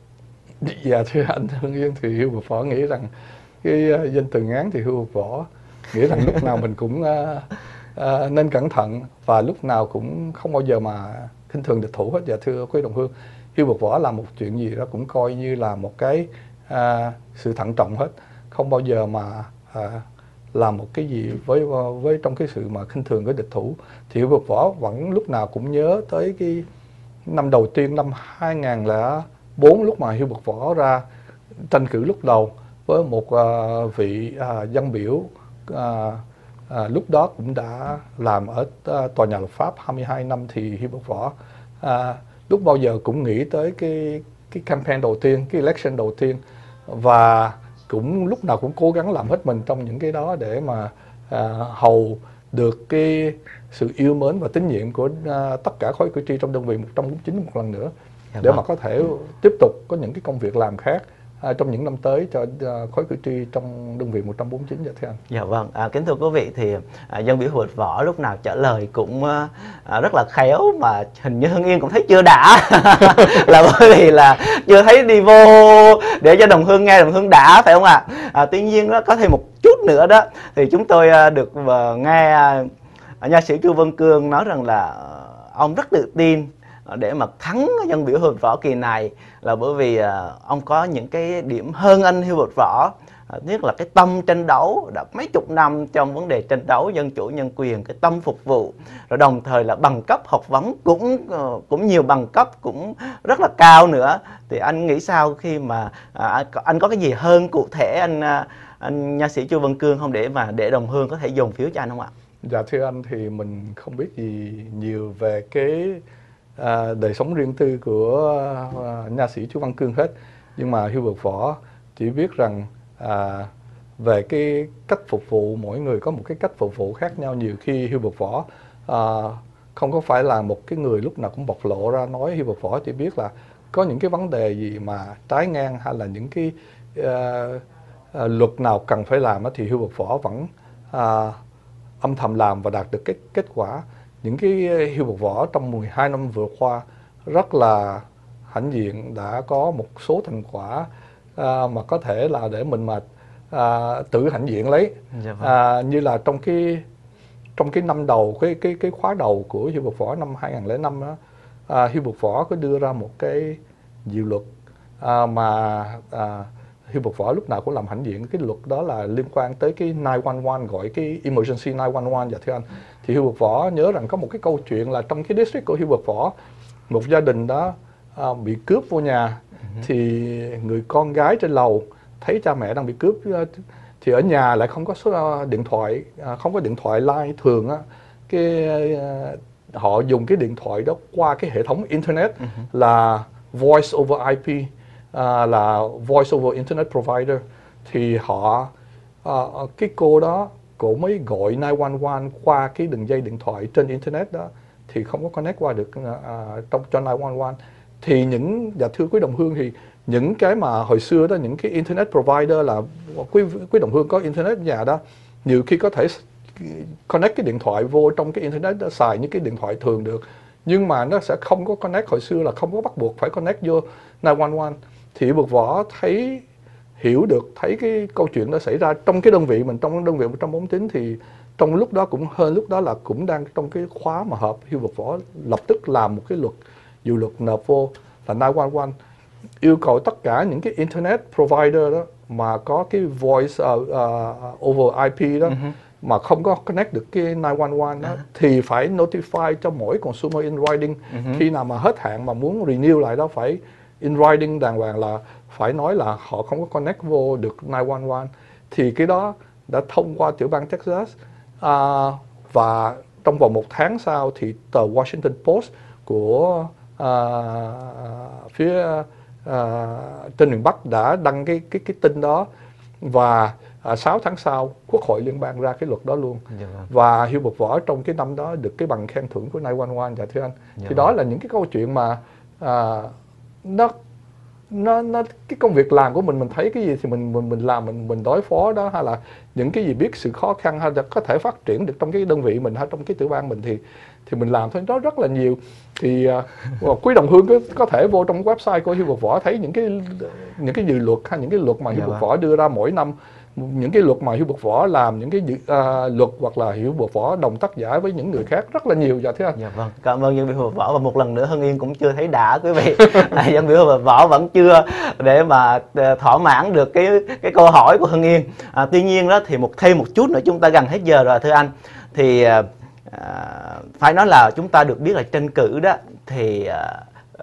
Dạ thưa anh Hưng Yên, thì Hubert Vo nghĩ rằng cái uh, danh từ ngán thì Hubert Vo nghĩ rằng lúc nào mình cũng uh, uh, nên cẩn thận, và lúc nào cũng không bao giờ mà khinh thường địch thủ hết. Dạ thưa quý đồng hương, Hubert Vo làm một chuyện gì đó cũng coi như là một cái uh, sự thận trọng hết, không bao giờ mà uh, làm một cái gì với với trong cái sự mà khinh thường với địch thủ. Thì Hubert Vo vẫn lúc nào cũng nhớ tới cái năm đầu tiên, năm hai nghìn lẻ bốn, lúc mà Hubert Vo ra tranh cử lúc đầu với một uh, vị uh, dân biểu uh, uh, lúc đó cũng đã làm ở uh, tòa nhà lập pháp hai mươi hai năm. Thì Hubert Vo uh, lúc bao giờ cũng nghĩ tới cái cái campaign đầu tiên, cái election đầu tiên, và cũng lúc nào cũng cố gắng làm hết mình trong những cái đó để mà uh, hầu được cái sự yêu mến và tín nhiệm của uh, tất cả khối cử tri trong đơn vị một trăm bốn mươi chín một lần nữa, dạ để vâng. mà có thể tiếp tục có những cái công việc làm khác à, trong những năm tới cho à, khối cử tri trong đơn vị một trăm bốn mươi chín. Dạ thưa anh. Dạ vâng, à, kính thưa quý vị, thì à, dân biểu Hubert Vo lúc nào trả lời cũng à, rất là khéo, mà hình như Hưng Yên cũng thấy chưa đã là bởi vì là chưa thấy đi vô để cho đồng hương nghe, đồng hương đã, phải không ạ? À, tuy nhiên đó, có thêm một chút nữa đó, thì chúng tôi à, được à, nghe à, nha sĩ Chu Văn Cương nói rằng là à, ông rất tự tin để mà thắng dân biểu Hubert Vo kỳ này, là bởi vì uh, ông có những cái điểm hơn anh Hubert Vo, uh, nhất là cái tâm tranh đấu, đã mấy chục năm trong vấn đề tranh đấu dân chủ nhân quyền, cái tâm phục vụ, rồi đồng thời là bằng cấp học vấn cũng uh, cũng nhiều bằng cấp cũng rất là cao nữa. Thì anh nghĩ sao khi mà uh, anh có cái gì hơn cụ thể anh uh, anh nha sĩ Chu Văn Cương không, để mà để đồng hương có thể dồn phiếu cho anh không ạ? Dạ thưa anh, thì mình không biết gì nhiều về cái À, đời sống riêng tư của à, nha sĩ Chu Văn Cương hết, nhưng mà Hubert Vo chỉ biết rằng à, về cái cách phục vụ, mỗi người có một cái cách phục vụ khác nhau. Nhiều khi Hubert Vo à, không có phải là một cái người lúc nào cũng bộc lộ ra nói. Hubert Vo chỉ biết là có những cái vấn đề gì mà trái ngang, hay là những cái à, à, luật nào cần phải làm thì Hubert Vo vẫn à, âm thầm làm và đạt được cái kết quả. Những cái Hubert Vo trong mười hai năm vừa qua rất là hãnh diện, đã có một số thành quả à, mà có thể là để mình mà à, tự hãnh diện lấy, à, như là trong cái trong cái năm đầu, cái cái cái khóa đầu của Hubert Vo năm hai nghìn không trăm lẻ năm đó, uh, Hubert Vo có đưa ra một cái dự luật uh, mà uh, Hubert Vo lúc nào cũng làm hãnh diện. Cái luật đó là liên quan tới cái chín một một, gọi cái emergency chín một một, dạ thưa anh. Thì Hubert Vo nhớ rằng có một cái câu chuyện là trong cái district của Hubert Vo, một gia đình đó uh, bị cướp vô nhà. Uh-huh. Thì người con gái trên lầu thấy cha mẹ đang bị cướp, uh, thì ở nhà lại không có số uh, điện thoại, uh, không có điện thoại line thường á, cái uh, họ dùng cái điện thoại đó qua cái hệ thống internet. Uh-huh. Là voice over i pê, uh, là voice over internet provider. Thì họ uh, cái cô đó cô mới gọi chín một một qua cái đường dây điện thoại trên internet đó, thì không có connect qua được uh, trong cho chín một một. Thì những, dạ thưa quý đồng hương, thì những cái mà hồi xưa đó, những cái internet provider là quý, quý đồng hương có internet ở nhà đó, nhiều khi có thể connect cái điện thoại vô trong cái internet đó, xài những cái điện thoại thường được, nhưng mà nó sẽ không có connect. Hồi xưa là không có bắt buộc phải connect vô chín một một. Thì Hubert Vo thấy, hiểu được, thấy cái câu chuyện đó xảy ra trong cái đơn vị mình, trong đơn vị một trăm bốn mươi chín. Thì trong lúc đó cũng hơn, lúc đó là cũng đang trong cái khóa mà họp, Hubert Vo lập tức làm một cái luật, dự luật nộp vô là chín một một, yêu cầu tất cả những cái internet provider đó mà có cái voice uh, uh, over i pê đó, uh-huh. mà không có connect được cái chín một một đó, uh-huh. thì phải notify cho mỗi consumer in writing. Uh-huh. Khi nào mà hết hạn mà muốn renew lại đó, phải in writing đàng hoàng, là phải nói là họ không có connect vô được chín một một. Thì cái đó đã thông qua tiểu bang Texas, uh, và trong vòng một tháng sau thì tờ Washington Post của uh, phía uh, trên miền Bắc đã đăng cái cái cái tin đó. Và uh, sáu tháng sau Quốc hội liên bang ra cái luật đó luôn. Yeah. Và Hubert Vo trong cái năm đó được cái bằng khen thưởng của chín một một, dạ thưa anh. Yeah. Thì đó là những cái câu chuyện mà uh, nó nó nó cái công việc làm của mình, mình thấy cái gì thì mình mình mình làm, mình mình đối phó đó, hay là những cái gì biết sự khó khăn hay là có thể phát triển được trong cái đơn vị mình hay trong cái tiểu bang mình, thì thì mình làm thôi. Đó rất là nhiều. Thì uh, quý đồng hương có, có thể vô trong website của Hubert Vo thấy những cái những cái dự luật hay những cái luật mà Hubert yeah, Vo đưa ra mỗi năm, những cái luật mà Hubert Vo làm, những cái dự, uh, luật hoặc là Hubert Vo đồng tác giả với những người khác rất là nhiều. Dạ thưa anh. Dạ vâng, cảm ơn dân biểu Hubert Vo. Và một lần nữa Hưng Yên cũng chưa thấy đã quý vị. À, dân biểu Hubert Vo vẫn chưa để mà thỏa mãn được cái cái câu hỏi của Hưng Yên. À, tuy nhiên đó thì một thêm một chút nữa, chúng ta gần hết giờ rồi thưa anh. Thì à, phải nói là chúng ta được biết là tranh cử đó thì à,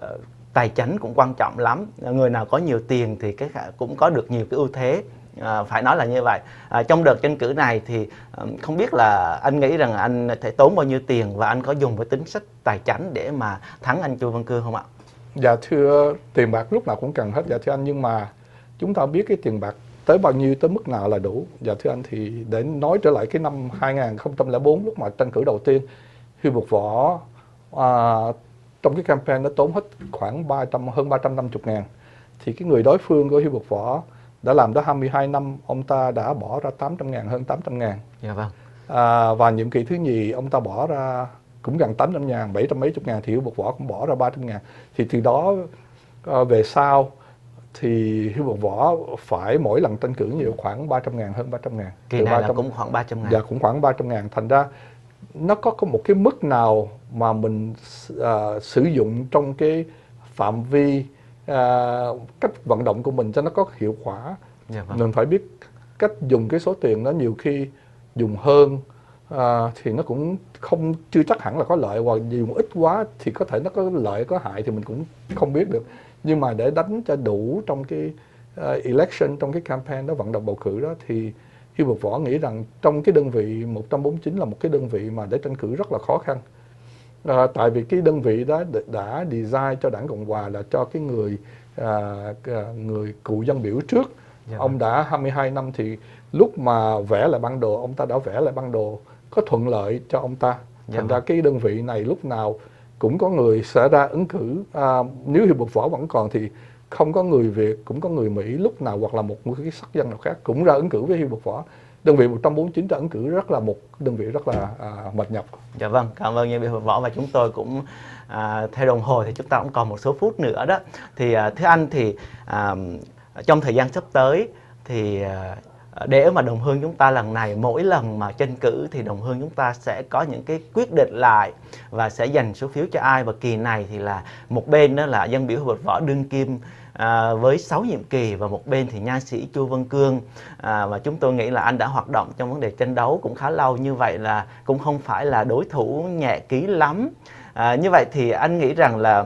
tài chính cũng quan trọng lắm. Người nào có nhiều tiền thì cái cũng có được nhiều cái ưu thế. À, phải nói là như vậy. À, trong đợt tranh cử này thì um, không biết là anh nghĩ rằng anh thể tốn bao nhiêu tiền và anh có dùng với chính sách tài chính để mà thắng anh Chu Văn Cương không ạ? Dạ thưa, tiền bạc lúc nào cũng cần hết, dạ thưa anh, nhưng mà chúng ta biết cái tiền bạc tới bao nhiêu, tới mức nào là đủ. Dạ thưa anh, thì để nói trở lại cái năm hai nghìn không trăm lẻ bốn lúc mà tranh cử đầu tiên, Hubert Vo à, trong cái campaign nó tốn hết khoảng ba trăm, hơn ba trăm năm mươi ngàn. Thì cái người đối phương của Hubert Vo đã làm đó hai mươi hai năm, ông ta đã bỏ ra tám trăm ngàn, hơn tám trăm ngàn. Dạ vâng. À, và nhiệm kỳ thứ nhì ông ta bỏ ra cũng gần tám trăm ngàn, bảy trăm mấy chục ngàn, thì Hubert Vo cũng bỏ ra ba trăm ngàn. Thì từ đó à, về sau thì Hubert Vo phải mỗi lần tranh cử nhiều khoảng ba trăm ngàn, hơn ba trăm ngàn. Kỳ này là cũng khoảng ba trăm ngàn. Dạ, cũng khoảng ba trăm ngàn. Thành ra nó có, có một cái mức nào mà mình uh, sử dụng trong cái phạm vi uh, cách vận động của mình cho nó có hiệu quả. Dạ vâng. Mình phải biết cách dùng cái số tiền đó, nhiều khi dùng hơn uh, thì nó cũng không, chưa chắc hẳn là có lợi, hoặc dùng ít quá thì có thể nó có lợi có hại thì mình cũng không biết được. Nhưng mà để đánh cho đủ trong cái uh, election, trong cái campaign đó, vận động bầu cử đó, thì Hubert Vo nghĩ rằng trong cái đơn vị một trăm bốn mươi chín là một cái đơn vị mà để tranh cử rất là khó khăn. À, tại vì cái đơn vị đó đã design cho đảng Cộng Hòa là cho cái người à, người cựu dân biểu trước. Dạ, ông đã hai mươi hai năm, thì lúc mà vẽ lại bản đồ, ông ta đã vẽ lại bản đồ có thuận lợi cho ông ta. Thành dạ, ra cái đơn vị này lúc nào cũng có người sẽ ra ứng cử. À, nếu Hubert Vo vẫn còn thì không có người Việt, cũng có người Mỹ lúc nào, hoặc là một cái sắc dân nào khác cũng ra ứng cử với Hubert Vo. Đơn vị một trăm bốn mươi chín ra ứng cử rất là một đơn vị rất là à, mệt nhọc. Dạ vâng, cảm ơn nhân viên Hubert Vo. Và chúng tôi cũng à, theo đồng hồ thì chúng ta cũng còn một số phút nữa đó. Thì à, thưa anh, thì à, trong thời gian sắp tới thì à, để mà đồng hương chúng ta lần này mỗi lần mà tranh cử thì đồng hương chúng ta sẽ có những cái quyết định lại và sẽ dành số phiếu cho ai. Và kỳ này thì là một bên đó là dân biểu Hubert Vo đương kim à, với sáu nhiệm kỳ, và một bên thì nha sĩ Chu Văn Cương, à, và chúng tôi nghĩ là anh đã hoạt động trong vấn đề tranh đấu cũng khá lâu, như vậy là cũng không phải là đối thủ nhẹ ký lắm. À, như vậy thì anh nghĩ rằng là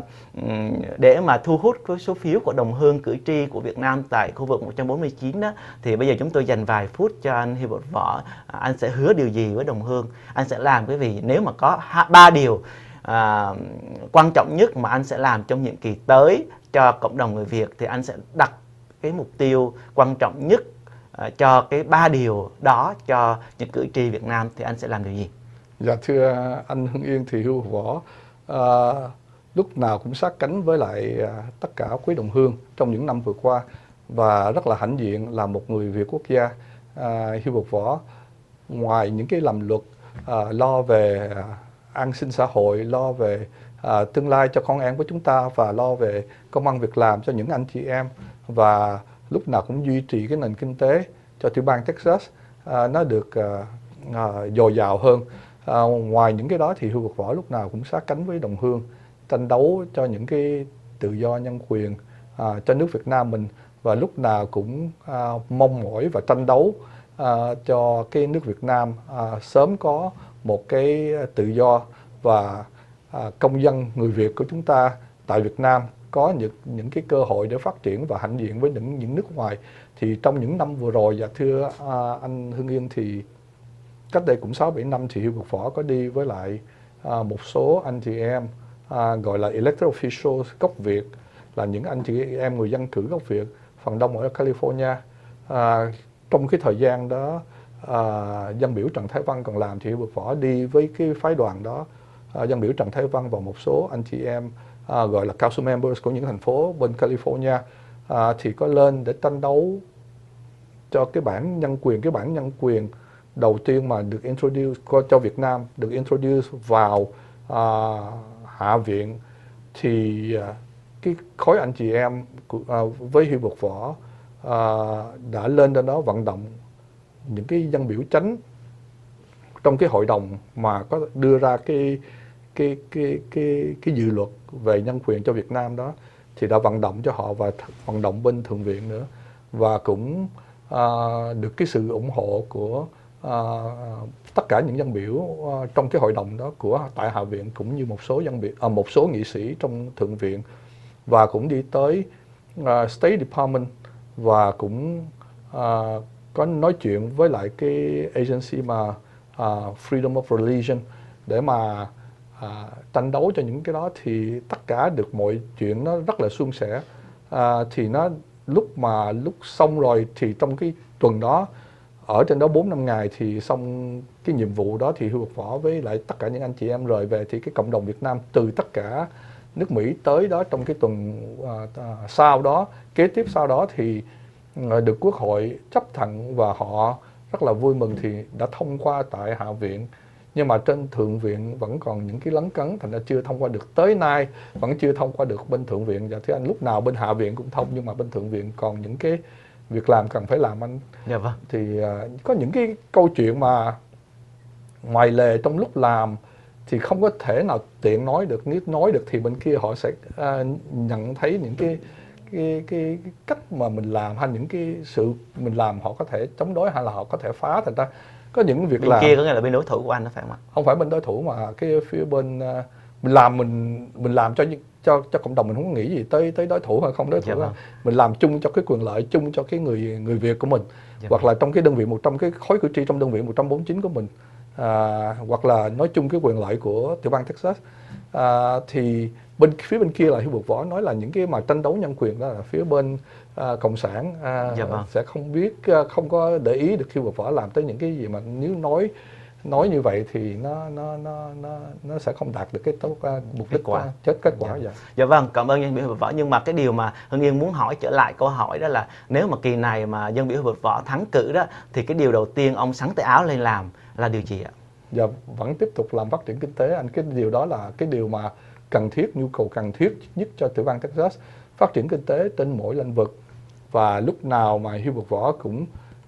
để mà thu hút cái số phiếu của đồng hương cử tri của Việt Nam tại khu vực một trăm bốn mươi chín đó, thì bây giờ chúng tôi dành vài phút cho anh Hubert Vo. À, anh sẽ hứa điều gì với đồng hương? Anh sẽ làm cái gì nếu mà có ba điều à, quan trọng nhất mà anh sẽ làm trong nhiệm kỳ tới cho cộng đồng người Việt, thì anh sẽ đặt cái mục tiêu quan trọng nhất à, cho cái ba điều đó cho những cử tri Việt Nam, thì anh sẽ làm điều gì? Dạ thưa anh Hưng Yên, thì Hubert Vo à, lúc nào cũng sát cánh với lại à, tất cả quý đồng hương trong những năm vừa qua, và rất là hãnh diện là một người Việt quốc gia. à, Hubert Vo ngoài những cái làm luật, à, lo về à, an sinh xã hội, lo về à, tương lai cho con em của chúng ta, và lo về công ăn việc làm cho những anh chị em, và lúc nào cũng duy trì cái nền kinh tế cho tiểu bang Texas à, nó được à, à, dồi dào hơn. À, ngoài những cái đó thì Hubert Vo lúc nào cũng sát cánh với đồng hương, tranh đấu cho những cái tự do nhân quyền à, cho nước Việt Nam mình, và lúc nào cũng à, mong mỏi và tranh đấu à, cho cái nước Việt Nam à, sớm có một cái tự do, và à, công dân người Việt của chúng ta tại Việt Nam có những những cái cơ hội để phát triển và hãnh diện với những những nước ngoài. Thì trong những năm vừa rồi, và thưa à, anh Hưng Yên, thì cách đây cũng sáu bảy năm thì Hubert Vo có đi với lại à, một số anh chị em à, gọi là elected officials gốc Việt, là những anh chị em người dân cử gốc Việt, phần đông ở California. À, trong cái thời gian đó à, dân biểu Trần Thái Văn còn làm, thì Hubert Vo đi với cái phái đoàn đó, à, dân biểu Trần Thái Văn và một số anh chị em à, gọi là council members của những thành phố bên California à, thì có lên để tranh đấu cho cái bản nhân quyền, cái bản nhân quyền đầu tiên mà được introduce cho Việt Nam, được introduce vào à, Hạ viện. Thì à, cái khối anh chị em à, với Hubert Vo à, đã lên đến đó vận động những cái dân biểu chánh trong cái hội đồng mà có đưa ra cái cái cái cái cái dự luật về nhân quyền cho Việt Nam đó, thì đã vận động cho họ và vận động bên thượng viện nữa, và cũng à, được cái sự ủng hộ của à, tất cả những dân biểu à, trong cái hội đồng đó của tại Hạ viện, cũng như một số dân biểu à, một số nghị sĩ trong thượng viện, và cũng đi tới à, State Department, và cũng à, có nói chuyện với lại cái agency mà à, Freedom of Religion để mà à, tranh đấu cho những cái đó. Thì tất cả được mọi chuyện nó rất là suôn sẻ. À, thì nó lúc mà lúc xong rồi thì trong cái tuần đó, ở trên đó bốn năm ngày thì xong cái nhiệm vụ đó, thì Hubert Vo với lại tất cả những anh chị em rời về, thì cái cộng đồng Việt Nam từ tất cả nước Mỹ tới đó trong cái tuần à, à, sau đó, kế tiếp sau đó, thì à, được Quốc hội chấp thuận, và họ rất là vui mừng thì đã thông qua tại Hạ viện. Nhưng mà trên thượng viện vẫn còn những cái lấn cấn, thành ra chưa thông qua được, tới nay vẫn chưa thông qua được bên thượng viện. Và thưa anh, lúc nào bên Hạ viện cũng thông, nhưng mà bên thượng viện còn những cái việc làm cần phải làm anh. Dạ vâng. Thì uh, có những cái câu chuyện mà ngoài lề trong lúc làm thì không có thể nào tiện nói được, nếu nói được thì bên kia họ sẽ uh, nhận thấy những cái cái, cái cái cách mà mình làm, hay những cái sự mình làm họ có thể chống đối, hay là họ có thể phá. Thành ra có những việc bên làm kia có nghĩa là bên đối thủ của anh đó phải không ạ? Không phải bên đối thủ, mà cái phía bên uh, mình làm mình mình làm cho cho cho cộng đồng, mình không có nghĩ gì tới tới đối thủ hay không đối thủ. Dạ vâng. Mình làm chung cho cái quyền lợi chung cho cái người người Việt của mình. Dạ hoặc vâng. là trong cái đơn vị một trăm cái khối cử tri trong đơn vị một trăm bốn mươi chín của mình, à, hoặc là nói chung cái quyền lợi của tiểu bang Texas. À, thì bên phía bên kia là Hubert Vo nói là những cái mà tranh đấu nhân quyền đó là phía bên à, cộng sản à, dạ vâng. sẽ không biết, không có để ý được Hubert Vo làm tới những cái gì, mà nếu nói nói như vậy thì nó nó nó nó nó sẽ không đạt được cái tốt mục đích quả chết kết quả. Dạ. Vậy. Dạ vâng, cảm ơn dân biểu Hubert Vo. Nhưng mà cái điều mà Hưng Yên muốn hỏi trở lại câu hỏi đó là, nếu mà kỳ này mà dân biểu Hubert Vo thắng cử đó, thì cái điều đầu tiên ông xắn tay áo lên làm là điều gì ạ? Dạ, vẫn tiếp tục làm phát triển kinh tế anh. Cái điều đó là cái điều mà cần thiết, nhu cầu cần thiết nhất cho tiểu bang Texas, phát triển kinh tế trên mỗi lĩnh vực. Và lúc nào mà Hubert Vo cũng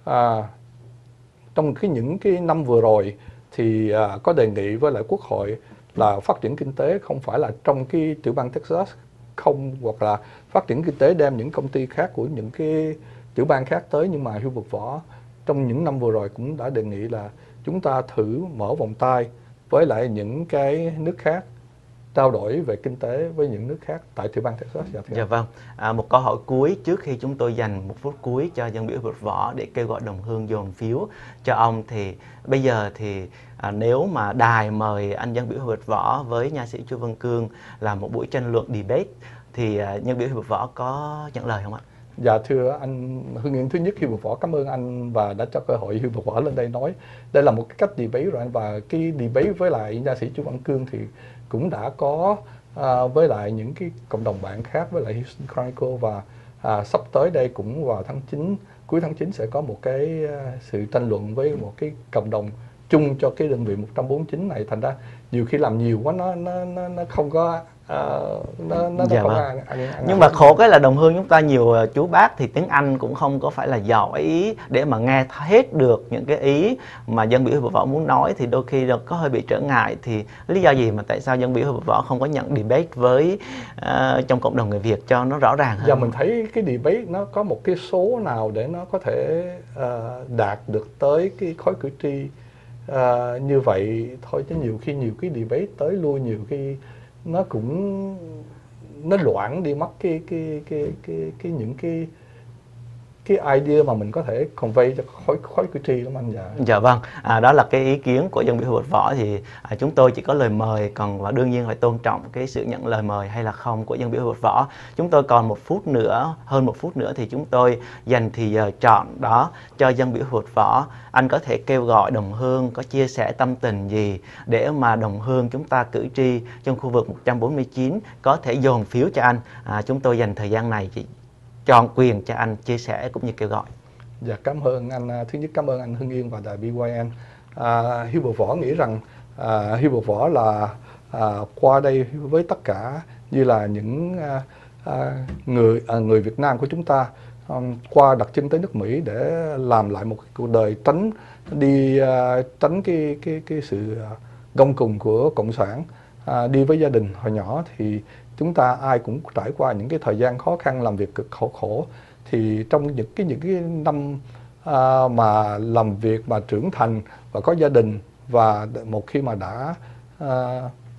à, trong cái những cái năm vừa rồi thì à, có đề nghị với lại Quốc hội là phát triển kinh tế không phải là trong cái tiểu bang Texas không, hoặc là phát triển kinh tế đem những công ty khác của những cái tiểu bang khác tới, nhưng mà Hubert Vo trong những năm vừa rồi cũng đã đề nghị là chúng ta thử mở vòng tay với lại những cái nước khác, trao đổi về kinh tế với những nước khác tại tiểu bang Texas. Dạ, dạ vâng. À, một câu hỏi cuối trước khi chúng tôi dành một phút cuối cho dân biểu Hubert Vo để kêu gọi đồng hương dồn phiếu cho ông, thì bây giờ thì à, nếu mà đài mời anh dân biểu Hubert Vo với nha sĩ Chu Văn Cương là một buổi tranh luận debate thì à, dân biểu Hubert Vo có nhận lời không ạ? Dạ thưa anh Hưng Yên, thứ nhất Hubert Vo cảm ơn anh và đã cho cơ hội Hubert Vo lên đây nói. Đây là một cái cách debate rồi anh, và cái debate với lại nha sĩ Chu Văn Cương thì cũng đã có à, với lại những cái cộng đồng bạn khác, với lại Houston Chronicle, và à, sắp tới đây cũng vào tháng chín, cuối tháng chín sẽ có một cái à, sự tranh luận với một cái cộng đồng chung cho cái đơn vị một trăm bốn mươi chín này. Thành ra nhiều khi làm nhiều quá nó nó nó, nó không có uh, nó nó, Dạ nó không vâng. ăn, ăn, ăn Nhưng mà khổ cái là đồng hương chúng ta nhiều chú bác thì tiếng Anh cũng không có phải là giỏi để mà nghe hết được những cái ý mà dân biểu Hubert Vo muốn nói, thì đôi khi có hơi bị trở ngại. Thì lý do gì mà tại sao dân biểu Hubert Vo không có nhận debate với uh, trong cộng đồng người Việt cho nó rõ ràng hơn? Giờ mình thấy cái debate nó có một cái số nào để nó có thể uh, đạt được tới cái khối cử tri uh, như vậy thôi, chứ nhiều khi nhiều cái debate tới lui nhiều khi nó cũng nó loãng đi mất cái cái cái cái cái những cái cái idea mà mình có thể convey cho khối khối cử tri lắm anh. Dạ. Dạ vâng, à, đó là cái ý kiến của dân biểu Hubert Vo. Thì à, chúng tôi chỉ có lời mời, còn và đương nhiên phải tôn trọng cái sự nhận lời mời hay là không của dân biểu Hubert Vo. Chúng tôi còn một phút nữa, hơn một phút nữa thì chúng tôi dành thì giờ chọn đó cho dân biểu Hubert Vo. Anh có thể kêu gọi đồng hương có chia sẻ tâm tình gì để mà đồng hương chúng ta cử tri trong khu vực một trăm bốn mươi chín có thể dồn phiếu cho anh. À, chúng tôi dành thời gian này chỉ chọn quyền cho anh chia sẻ cũng như kêu gọi. Dạ, cảm ơn anh. Thứ nhất cảm ơn anh Hưng Yên và đài bê i en. À, Hubert Vo nghĩ rằng à, Hubert Vo là à, qua đây với tất cả như là những à, à, người à, người Việt Nam của chúng ta um, qua đặt chân tới nước Mỹ để làm lại một cuộc đời tránh đi à, tránh cái cái cái sự gông cùng của cộng sản, à, đi với gia đình hồi nhỏ. Thì chúng ta ai cũng trải qua những cái thời gian khó khăn, làm việc cực khổ khổ. Thì trong những cái những cái năm à, mà làm việc mà trưởng thành và có gia đình, và một khi mà đã à,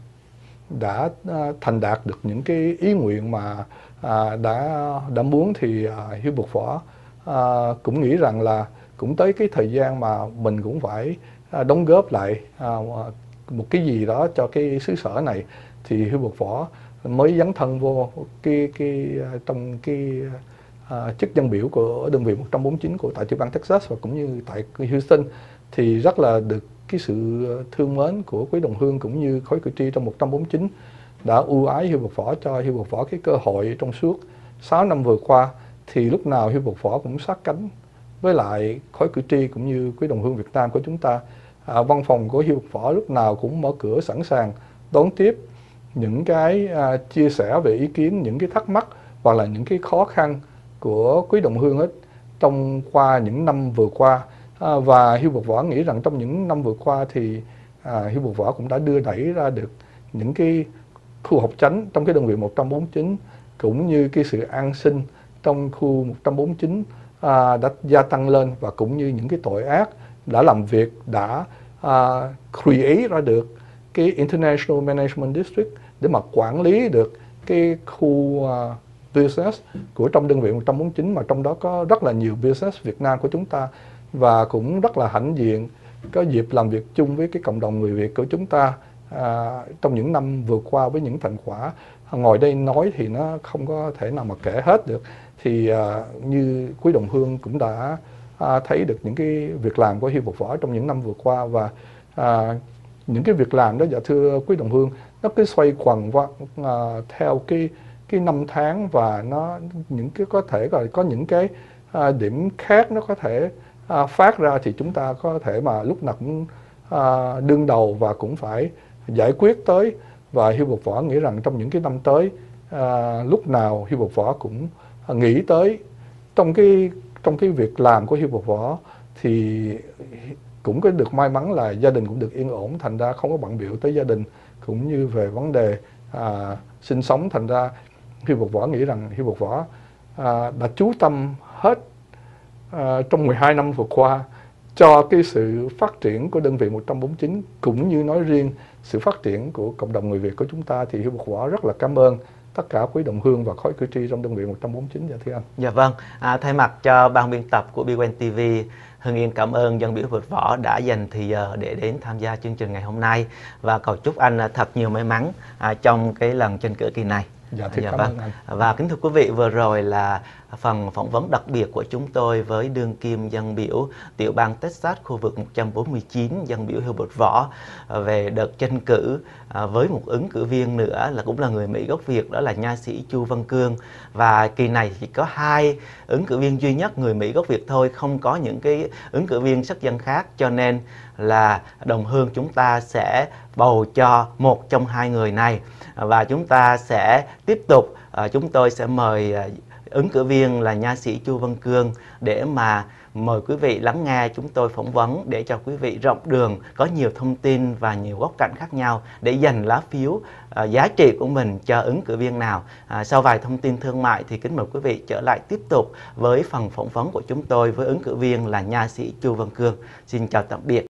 đã à, thành đạt được những cái ý nguyện mà à, đã đã muốn, thì à, Hubert Vo à, cũng nghĩ rằng là cũng tới cái thời gian mà mình cũng phải à, đóng góp lại à, một cái gì đó cho cái xứ sở này. Thì Hubert Vo mới dấn thân vô cái cái trong cái uh, chức dân biểu của đơn vị một trăm bốn mươi chín của tại tiểu bang Texas và cũng như tại Houston, thì rất là được cái sự thương mến của quý đồng hương cũng như khối cử tri trong một trăm bốn mươi chín đã ưu ái Hubert Vo, cho Hubert Vo cái cơ hội trong suốt sáu năm vừa qua. Thì lúc nào Hubert Vo cũng sát cánh với lại khối cử tri cũng như quý đồng hương Việt Nam của chúng ta. À, văn phòng của Hubert Vo lúc nào cũng mở cửa sẵn sàng đón tiếp những cái uh, chia sẻ về ý kiến, những cái thắc mắc hoặc là những cái khó khăn của quý đồng hương hết trong qua những năm vừa qua. À, và Hubert Vo nghĩ rằng trong những năm vừa qua thì à, Hubert Vo cũng đã đưa đẩy ra được những cái khu học chánh trong cái đơn vị một trăm bốn mươi chín, cũng như cái sự an sinh trong khu một trăm bốn mươi chín à, đã gia tăng lên, và cũng như những cái tội ác đã làm việc đã à, create ra được cái International Management District để mà quản lý được cái khu uh, business của trong đơn vị một trăm bốn mươi chín, mà trong đó có rất là nhiều business Việt Nam của chúng ta, và cũng rất là hãnh diện có dịp làm việc chung với cái cộng đồng người Việt của chúng ta uh, trong những năm vừa qua với những thành quả ngồi đây nói thì nó không có thể nào mà kể hết được. Thì uh, như quý đồng hương cũng đã uh, thấy được những cái việc làm của Hubert Vo trong những năm vừa qua, và uh, những cái việc làm đó, dạ thưa quý đồng hương, nó cứ xoay quần qua, uh, theo cái cái năm tháng, và nó những cái có thể là có những cái uh, điểm khác nó có thể uh, phát ra, thì chúng ta có thể mà lúc nào cũng uh, đương đầu và cũng phải giải quyết tới. Và Hubert Vo nghĩ rằng trong những cái năm tới, uh, lúc nào Hubert Vo cũng uh, nghĩ tới trong cái trong cái việc làm của Hubert Vo thì cũng có được may mắn là gia đình cũng được yên ổn, thành ra không có bận bịu tới gia đình cũng như về vấn đề à, sinh sống. Thành ra Hubert Vo nghĩ rằng Hubert Vo à, đã chú tâm hết à, trong mười hai năm vừa qua cho cái sự phát triển của đơn vị một trăm bốn mươi chín, cũng như nói riêng sự phát triển của cộng đồng người Việt của chúng ta. Thì Hubert Vo rất là cảm ơn tất cả quý đồng hương và khối cử tri trong đơn vị một trăm bốn mươi chín. Dạ thưa anh. Dạ vâng, à, thay mặt cho ban biên tập của bê en ti vi, Hưng Yên cảm ơn dân biểu Hubert Vo đã dành thời giờ để đến tham gia chương trình ngày hôm nay, và cầu chúc anh thật nhiều may mắn à, trong cái lần tranh cử kỳ này. Dạ, thì dạ cảm vâng. ơn anh. Và kính thưa quý vị, vừa rồi là phần phỏng vấn đặc biệt của chúng tôi với đương kim dân biểu tiểu bang Texas khu vực một trăm bốn mươi chín, dân biểu Hubert Vo, về đợt tranh cử với một ứng cử viên nữa là cũng là người Mỹ gốc Việt, đó là nha sĩ Chu Văn Cương. Và kỳ này chỉ có hai ứng cử viên duy nhất người Mỹ gốc Việt thôi, không có những cái ứng cử viên sắc dân khác, cho nên là đồng hương chúng ta sẽ bầu cho một trong hai người này, và chúng ta sẽ tiếp tục, chúng tôi sẽ mời ứng cử viên là nha sĩ Chu Văn Cương để mà mời quý vị lắng nghe chúng tôi phỏng vấn, để cho quý vị rộng đường có nhiều thông tin và nhiều góc cạnh khác nhau để dành lá phiếu uh, giá trị của mình cho ứng cử viên nào. Uh, sau vài thông tin thương mại thì kính mời quý vị trở lại tiếp tục với phần phỏng vấn của chúng tôi với ứng cử viên là nha sĩ Chu Văn Cương. Xin chào tạm biệt.